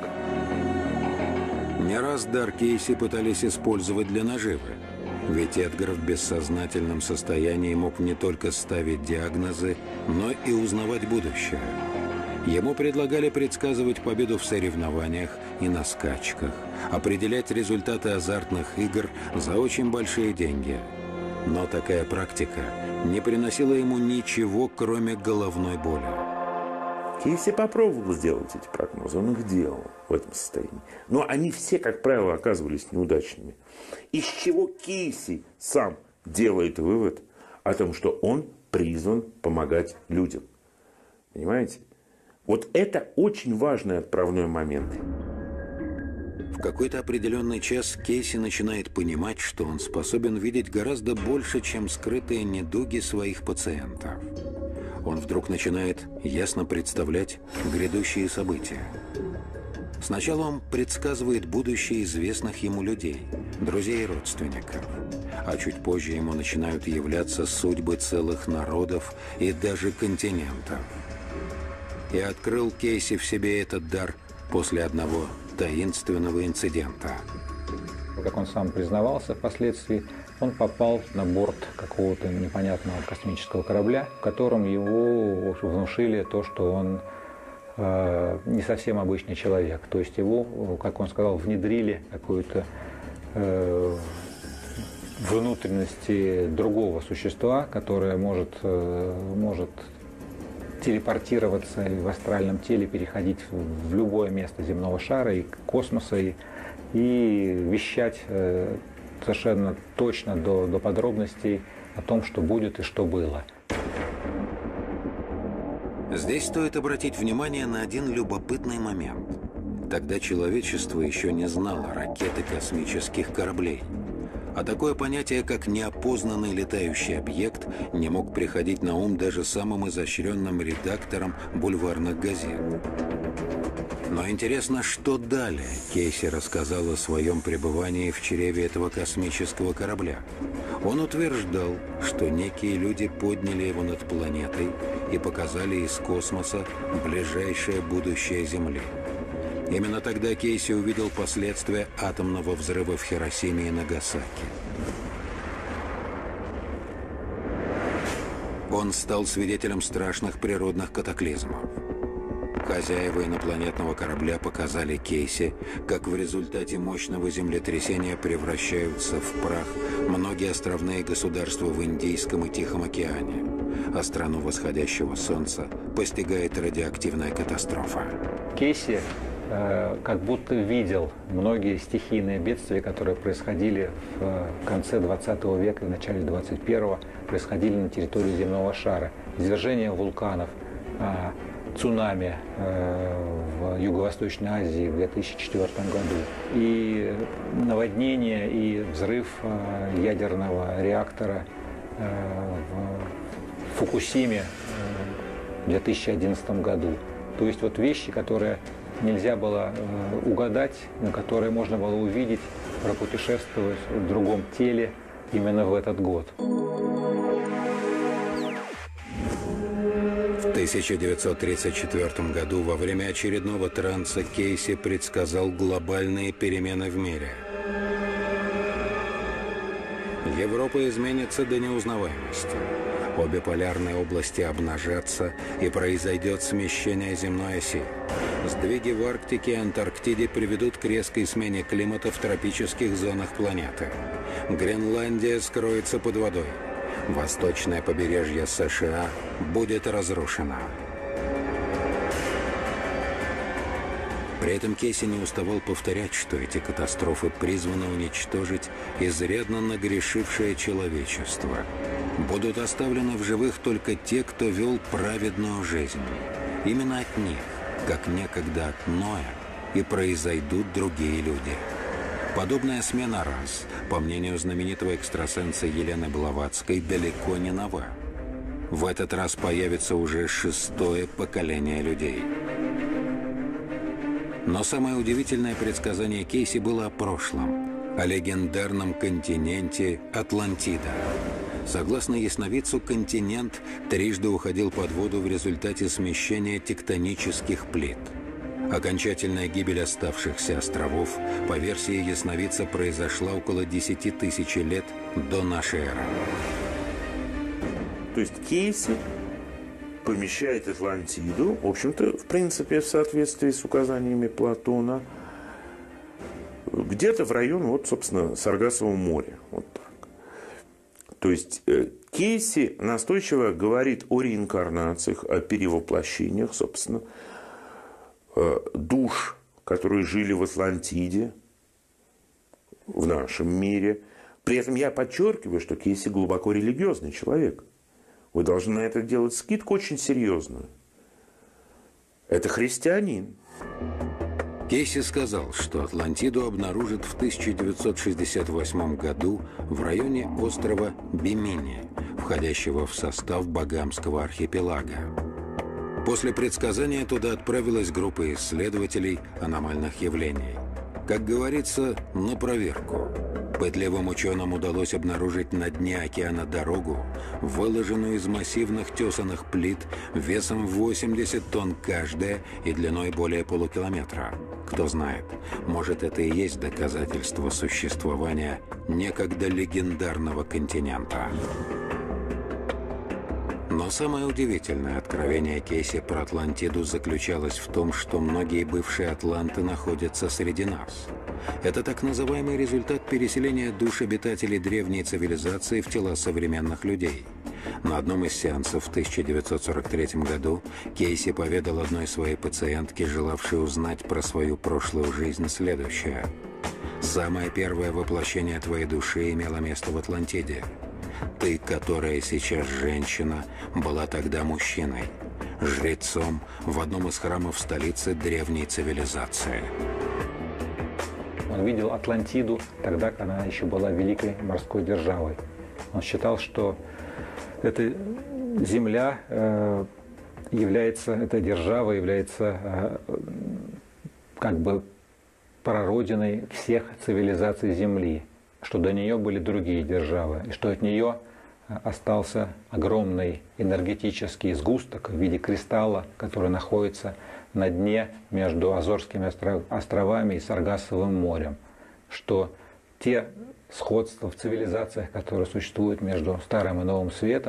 Не раз дар Кейси пытались использовать для наживы. Ведь Эдгар в бессознательном состоянии мог не только ставить диагнозы, но и узнавать будущее. Ему предлагали предсказывать победу в соревнованиях и на скачках, определять результаты азартных игр за очень большие деньги. Но такая практика не приносила ему ничего, кроме головной боли. Кейси попробовал сделать эти прогнозы, он их делал в этом состоянии. Но они все, как правило, оказывались неудачными. Из чего Кейси сам делает вывод о том, что он призван помогать людям. Понимаете? Вот это очень важный отправной момент. В какой-то определенный час Кейси начинает понимать, что он способен видеть гораздо больше, чем скрытые недуги своих пациентов. Он вдруг начинает ясно представлять грядущие события. Сначала он предсказывает будущее известных ему людей, друзей и родственников. А чуть позже ему начинают являться судьбы целых народов и даже континентов. И открыл Кейси в себе этот дар после одного таинственного инцидента. Как он сам признавался впоследствии, он попал на борт какого-то непонятного космического корабля, в котором его внушили то, что он не совсем обычный человек. То есть его, как он сказал, внедрили какую-то внутренности другого существа, которое может телепортироваться и в астральном теле переходить в любое место земного шара и космоса и вещать совершенно точно до подробностей о том, что будет и что было. Здесь стоит обратить внимание на один любопытный момент. Тогда человечество еще не знало ракет и космических кораблей. А такое понятие, как неопознанный летающий объект, не мог приходить на ум даже самым изощренным редакторам бульварных газет. Но интересно, что далее Кейси рассказал о своем пребывании в чреве этого космического корабля. Он утверждал, что некие люди подняли его над планетой и показали из космоса ближайшее будущее Земли. Именно тогда Кейси увидел последствия атомного взрыва в Хиросиме и Нагасаки. Он стал свидетелем страшных природных катаклизмов. Хозяева инопланетного корабля показали Кейси, как в результате мощного землетрясения превращаются в прах многие островные государства в Индийском и Тихом океане, а страну восходящего солнца постигает радиоактивная катастрофа. Кейси как будто видел многие стихийные бедствия, которые происходили в конце 20 века и в начале 21-го, происходили на территории земного шара. Извержение вулканов, цунами в Юго-Восточной Азии в 2004 году, и наводнение, и взрыв ядерного реактора в Фукусиме в 2011 году. То есть вот вещи, которые нельзя было угадать, но которые можно было увидеть, пропутешествовать в другом теле именно в этот год. В 1934 году во время очередного транса Кейси предсказал глобальные перемены в мире. Европа изменится до неузнаваемости. Обе полярные области обнажатся, и произойдет смещение земной оси. Сдвиги в Арктике и Антарктиде приведут к резкой смене климата в тропических зонах планеты. Гренландия скроется под водой. Восточное побережье США будет разрушено. При этом Кейси не уставал повторять, что эти катастрофы призваны уничтожить изрядно нагрешившее человечество. Будут оставлены в живых только те, кто вел праведную жизнь. Именно от них, как некогда от Ноя, и произойдут другие люди. Подобная смена рас, по мнению знаменитого экстрасенса Елены Блаватской, далеко не нова. В этот раз появится уже 6-е поколение людей. Но самое удивительное предсказание Кейси было о прошлом, о легендарном континенте Атлантида. Согласно ясновидцу, континент трижды уходил под воду в результате смещения тектонических плит. Окончательная гибель оставшихся островов, по версии ясновидца, произошла около 10 тысяч лет до нашей эры. То есть Кейси помещает Атлантиду, в общем-то, в принципе, в соответствии с указаниями Платона, где-то в район, вот, собственно, Саргассового моря. Вот так. То есть Кейси настойчиво говорит о реинкарнациях, о перевоплощениях, собственно, душ, которые жили в Атлантиде, в нашем мире. При этом я подчеркиваю, что Кейси глубоко религиозный человек. Вы должны на это делать скидку очень серьезную. Это христианин. Кейси сказал, что Атлантиду обнаружат в 1968 году в районе острова Бимини, входящего в состав Багамского архипелага. После предсказания туда отправилась группа исследователей аномальных явлений. Как говорится, на проверку. Пытливым ученым удалось обнаружить на дне океана дорогу, выложенную из массивных тесаных плит весом 80 тонн каждая и длиной более полукилометра. Кто знает, может, это и есть доказательство существования некогда легендарного континента. Но самое удивительное откровение Кейси про Атлантиду заключалось в том, что многие бывшие атланты находятся среди нас. Это так называемый результат переселения душ обитателей древней цивилизации в тела современных людей. На одном из сеансов в 1943 году Кейси поведал одной своей пациентке, желавшей узнать про свою прошлую жизнь, следующее. «Самое первое воплощение твоей души имело место в Атлантиде. Ты, которая сейчас женщина, была тогда мужчиной, жрецом в одном из храмов столицы древней цивилизации». Он видел Атлантиду тогда, когда она еще была великой морской державой. Он считал, что эта земля эта держава является как бы прародиной всех цивилизаций Земли, что до нее были другие державы, и что от нее остался огромный энергетический сгусток в виде кристалла, который находится на дне между Азорскими островами и Саргассовым морем, что те сходства в цивилизациях, которые существуют между Старым и Новым Светом,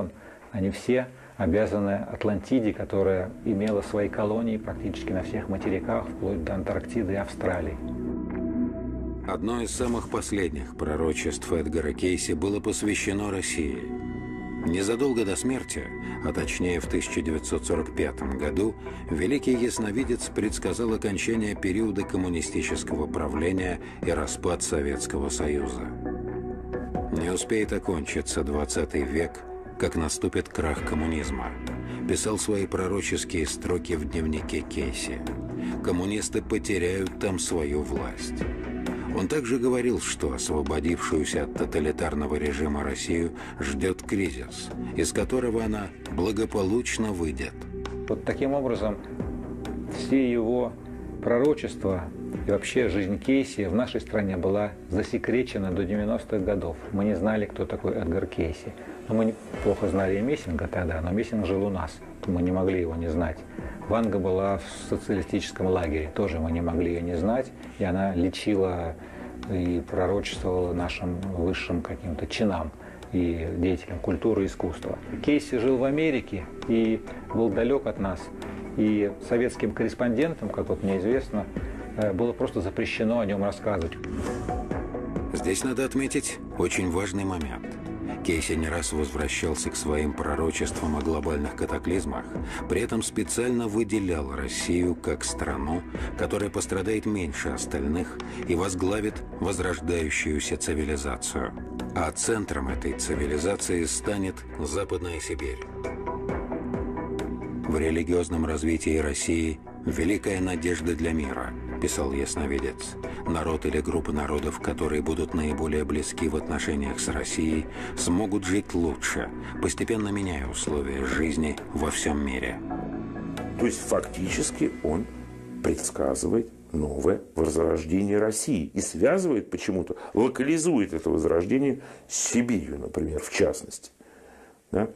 Они все обязаны Атлантиде, которая имела свои колонии практически на всех материках, вплоть до Антарктиды и Австралии. Одно из самых последних пророчеств Эдгара Кейси было посвящено России. Незадолго до смерти, а точнее в 1945 году, великий ясновидец предсказал окончание периода коммунистического правления и распад Советского Союза. Не успеет окончиться 20 век, как наступит крах коммунизма, писал свои пророческие строки в дневнике Кейси. Коммунисты потеряют там свою власть. Он также говорил, что освободившуюся от тоталитарного режима Россию ждет кризис, из которого она благополучно выйдет. Вот таким образом все его пророчества и вообще жизнь Кейси в нашей стране была засекречена до 90-х годов. Мы не знали, кто такой Эдгар Кейси. Мы плохо знали и Мессинга тогда, но Мессинг жил у нас, мы не могли его не знать. Ванга была в социалистическом лагере, тоже мы не могли ее не знать, и она лечила и пророчествовала нашим высшим каким-то чинам и деятелям культуры и искусства. Кейси жил в Америке и был далек от нас, и советским корреспондентам, как вот мне известно, было просто запрещено о нем рассказывать. Здесь надо отметить очень важный момент. Кейси не раз возвращался к своим пророчествам о глобальных катаклизмах, при этом специально выделял Россию как страну, которая пострадает меньше остальных и возглавит возрождающуюся цивилизацию. А центром этой цивилизации станет Западная Сибирь. В религиозном развитии России великая надежда для мира, писал ясновидец. Народ или группа народов, которые будут наиболее близки в отношениях с Россией, смогут жить лучше, постепенно меняя условия жизни во всем мире. То есть фактически он предсказывает новое возрождение России и связывает почему-то, локализует это возрождение с Сибирью, например, в частности. Да?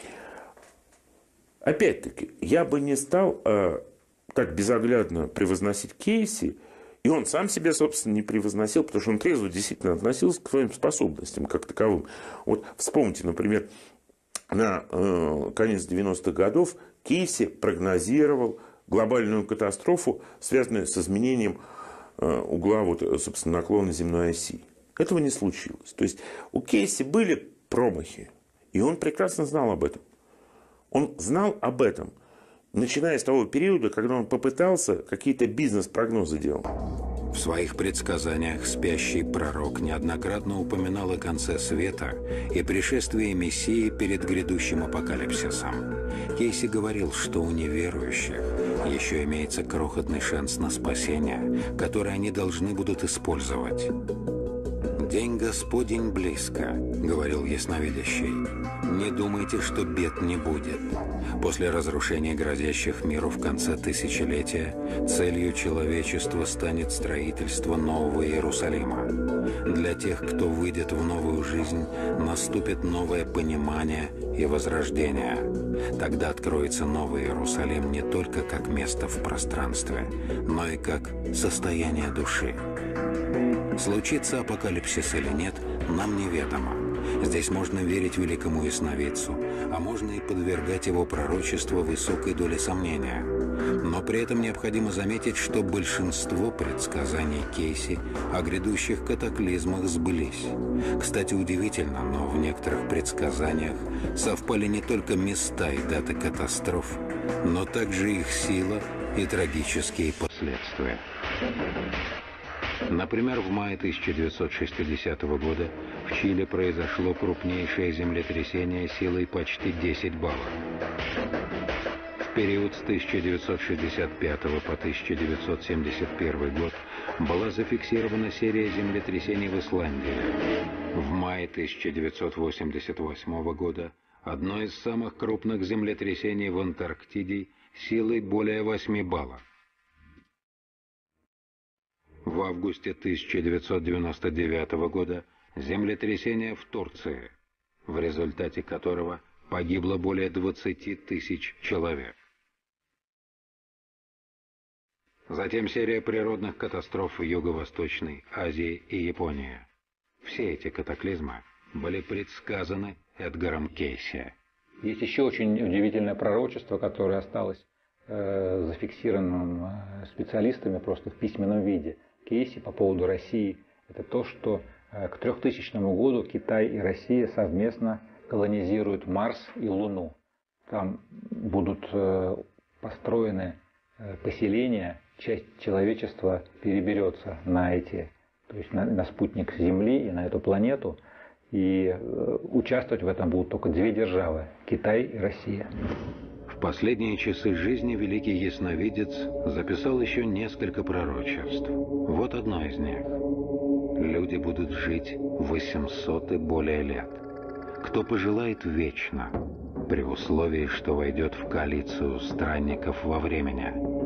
Опять-таки, я бы не стал так безоглядно превозносить Кейси, и он сам себя, собственно, не превозносил, потому что он трезво действительно относился к своим способностям как таковым. Вот вспомните, например, на конец 90-х годов Кейси прогнозировал глобальную катастрофу, связанную с изменением угла, вот, собственно, наклона земной оси. Этого не случилось. То есть у Кейси были промахи, и он прекрасно знал об этом. Он знал об этом, начиная с того периода, когда он попытался какие-то бизнес-прогнозы делать. В своих предсказаниях спящий пророк неоднократно упоминал о конце света и пришествии Мессии перед грядущим апокалипсисом. Кейси говорил, что у неверующих еще имеется крохотный шанс на спасение, который они должны будут использовать. «День Господень близко», — говорил ясновидящий. «Не думайте, что бед не будет. После разрушения грозящих миру в конце тысячелетия целью человечества станет строительство нового Иерусалима. Для тех, кто выйдет в новую жизнь, наступит новое понимание и возрождение. Тогда откроется новый Иерусалим не только как место в пространстве, но и как состояние души. Случится апокалипсис или нет, нам неведомо. Здесь можно верить великому ясновидцу, а можно и подвергать его пророчеству высокой доле сомнения. Но при этом необходимо заметить, что большинство предсказаний Кейси о грядущих катаклизмах сбылись. Кстати, удивительно, но в некоторых предсказаниях совпали не только места и даты катастроф, но также их сила и трагические последствия. Например, в мае 1960 года в Чили произошло крупнейшее землетрясение силой почти 10 баллов. В период с 1965 по 1971 год была зафиксирована серия землетрясений в Исландии. В мае 1988 года одно из самых крупных землетрясений в Антарктиде силой более 8 баллов. В августе 1999 года землетрясение в Турции, в результате которого погибло более 20 тысяч человек. Затем серия природных катастроф в Юго-Восточной Азии и Японии. Все эти катаклизмы были предсказаны Эдгаром Кейси. Есть еще очень удивительное пророчество, которое осталось зафиксированным специалистами просто в письменном виде. Кейси по поводу России – это то, что к 3000 году Китай и Россия совместно колонизируют Марс и Луну. Там будут построены поселения, часть человечества переберется на эти, то есть на спутник Земли и на эту планету. И участвовать в этом будут только две державы – Китай и Россия. В последние часы жизни великий ясновидец записал еще несколько пророчеств. Вот одно из них. Люди будут жить 800 и более лет. Кто пожелает вечно, при условии, что войдет в коалицию странников во времени.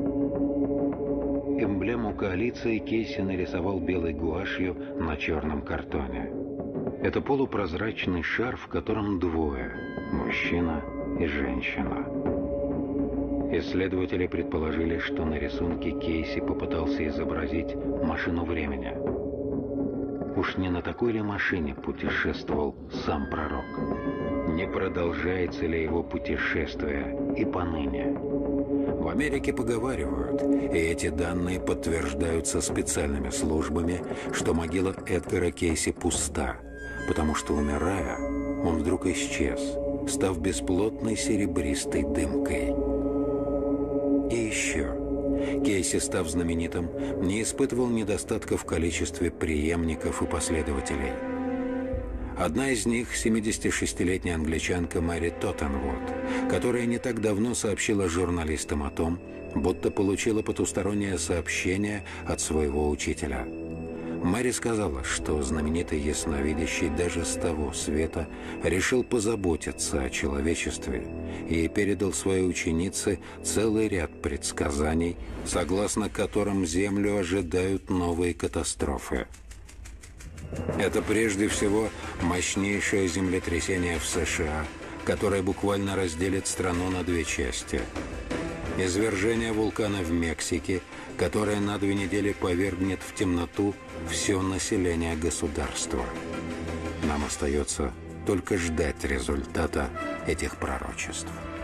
Эмблему коалиции Кейси нарисовал белой гуашью на черном картоне. Это полупрозрачный шар, в котором двое – мужчина и женщина. Исследователи предположили, что на рисунке Кейси попытался изобразить машину времени. Уж не на такой ли машине путешествовал сам пророк? Не продолжается ли его путешествие и поныне? В Америке поговаривают, и эти данные подтверждаются специальными службами, что могила Эдгара Кейси пуста, потому что, умирая, он вдруг исчез, став бесплотной серебристой дымкой. И еще. Кейси, став знаменитым, не испытывал недостатка в количестве преемников и последователей. Одна из них – 76-летняя англичанка Мэри Тоттенвуд, которая не так давно сообщила журналистам о том, будто получила потустороннее сообщение от своего учителя. Мэри сказала, что знаменитый ясновидящий даже с того света решил позаботиться о человечестве и передал своей ученице целый ряд предсказаний, согласно которым Землю ожидают новые катастрофы. Это прежде всего мощнейшее землетрясение в США, которое буквально разделит страну на две части. Извержение вулкана в Мексике, которое на 2 недели повергнет в темноту все население государства. Нам остается только ждать результата этих пророчеств.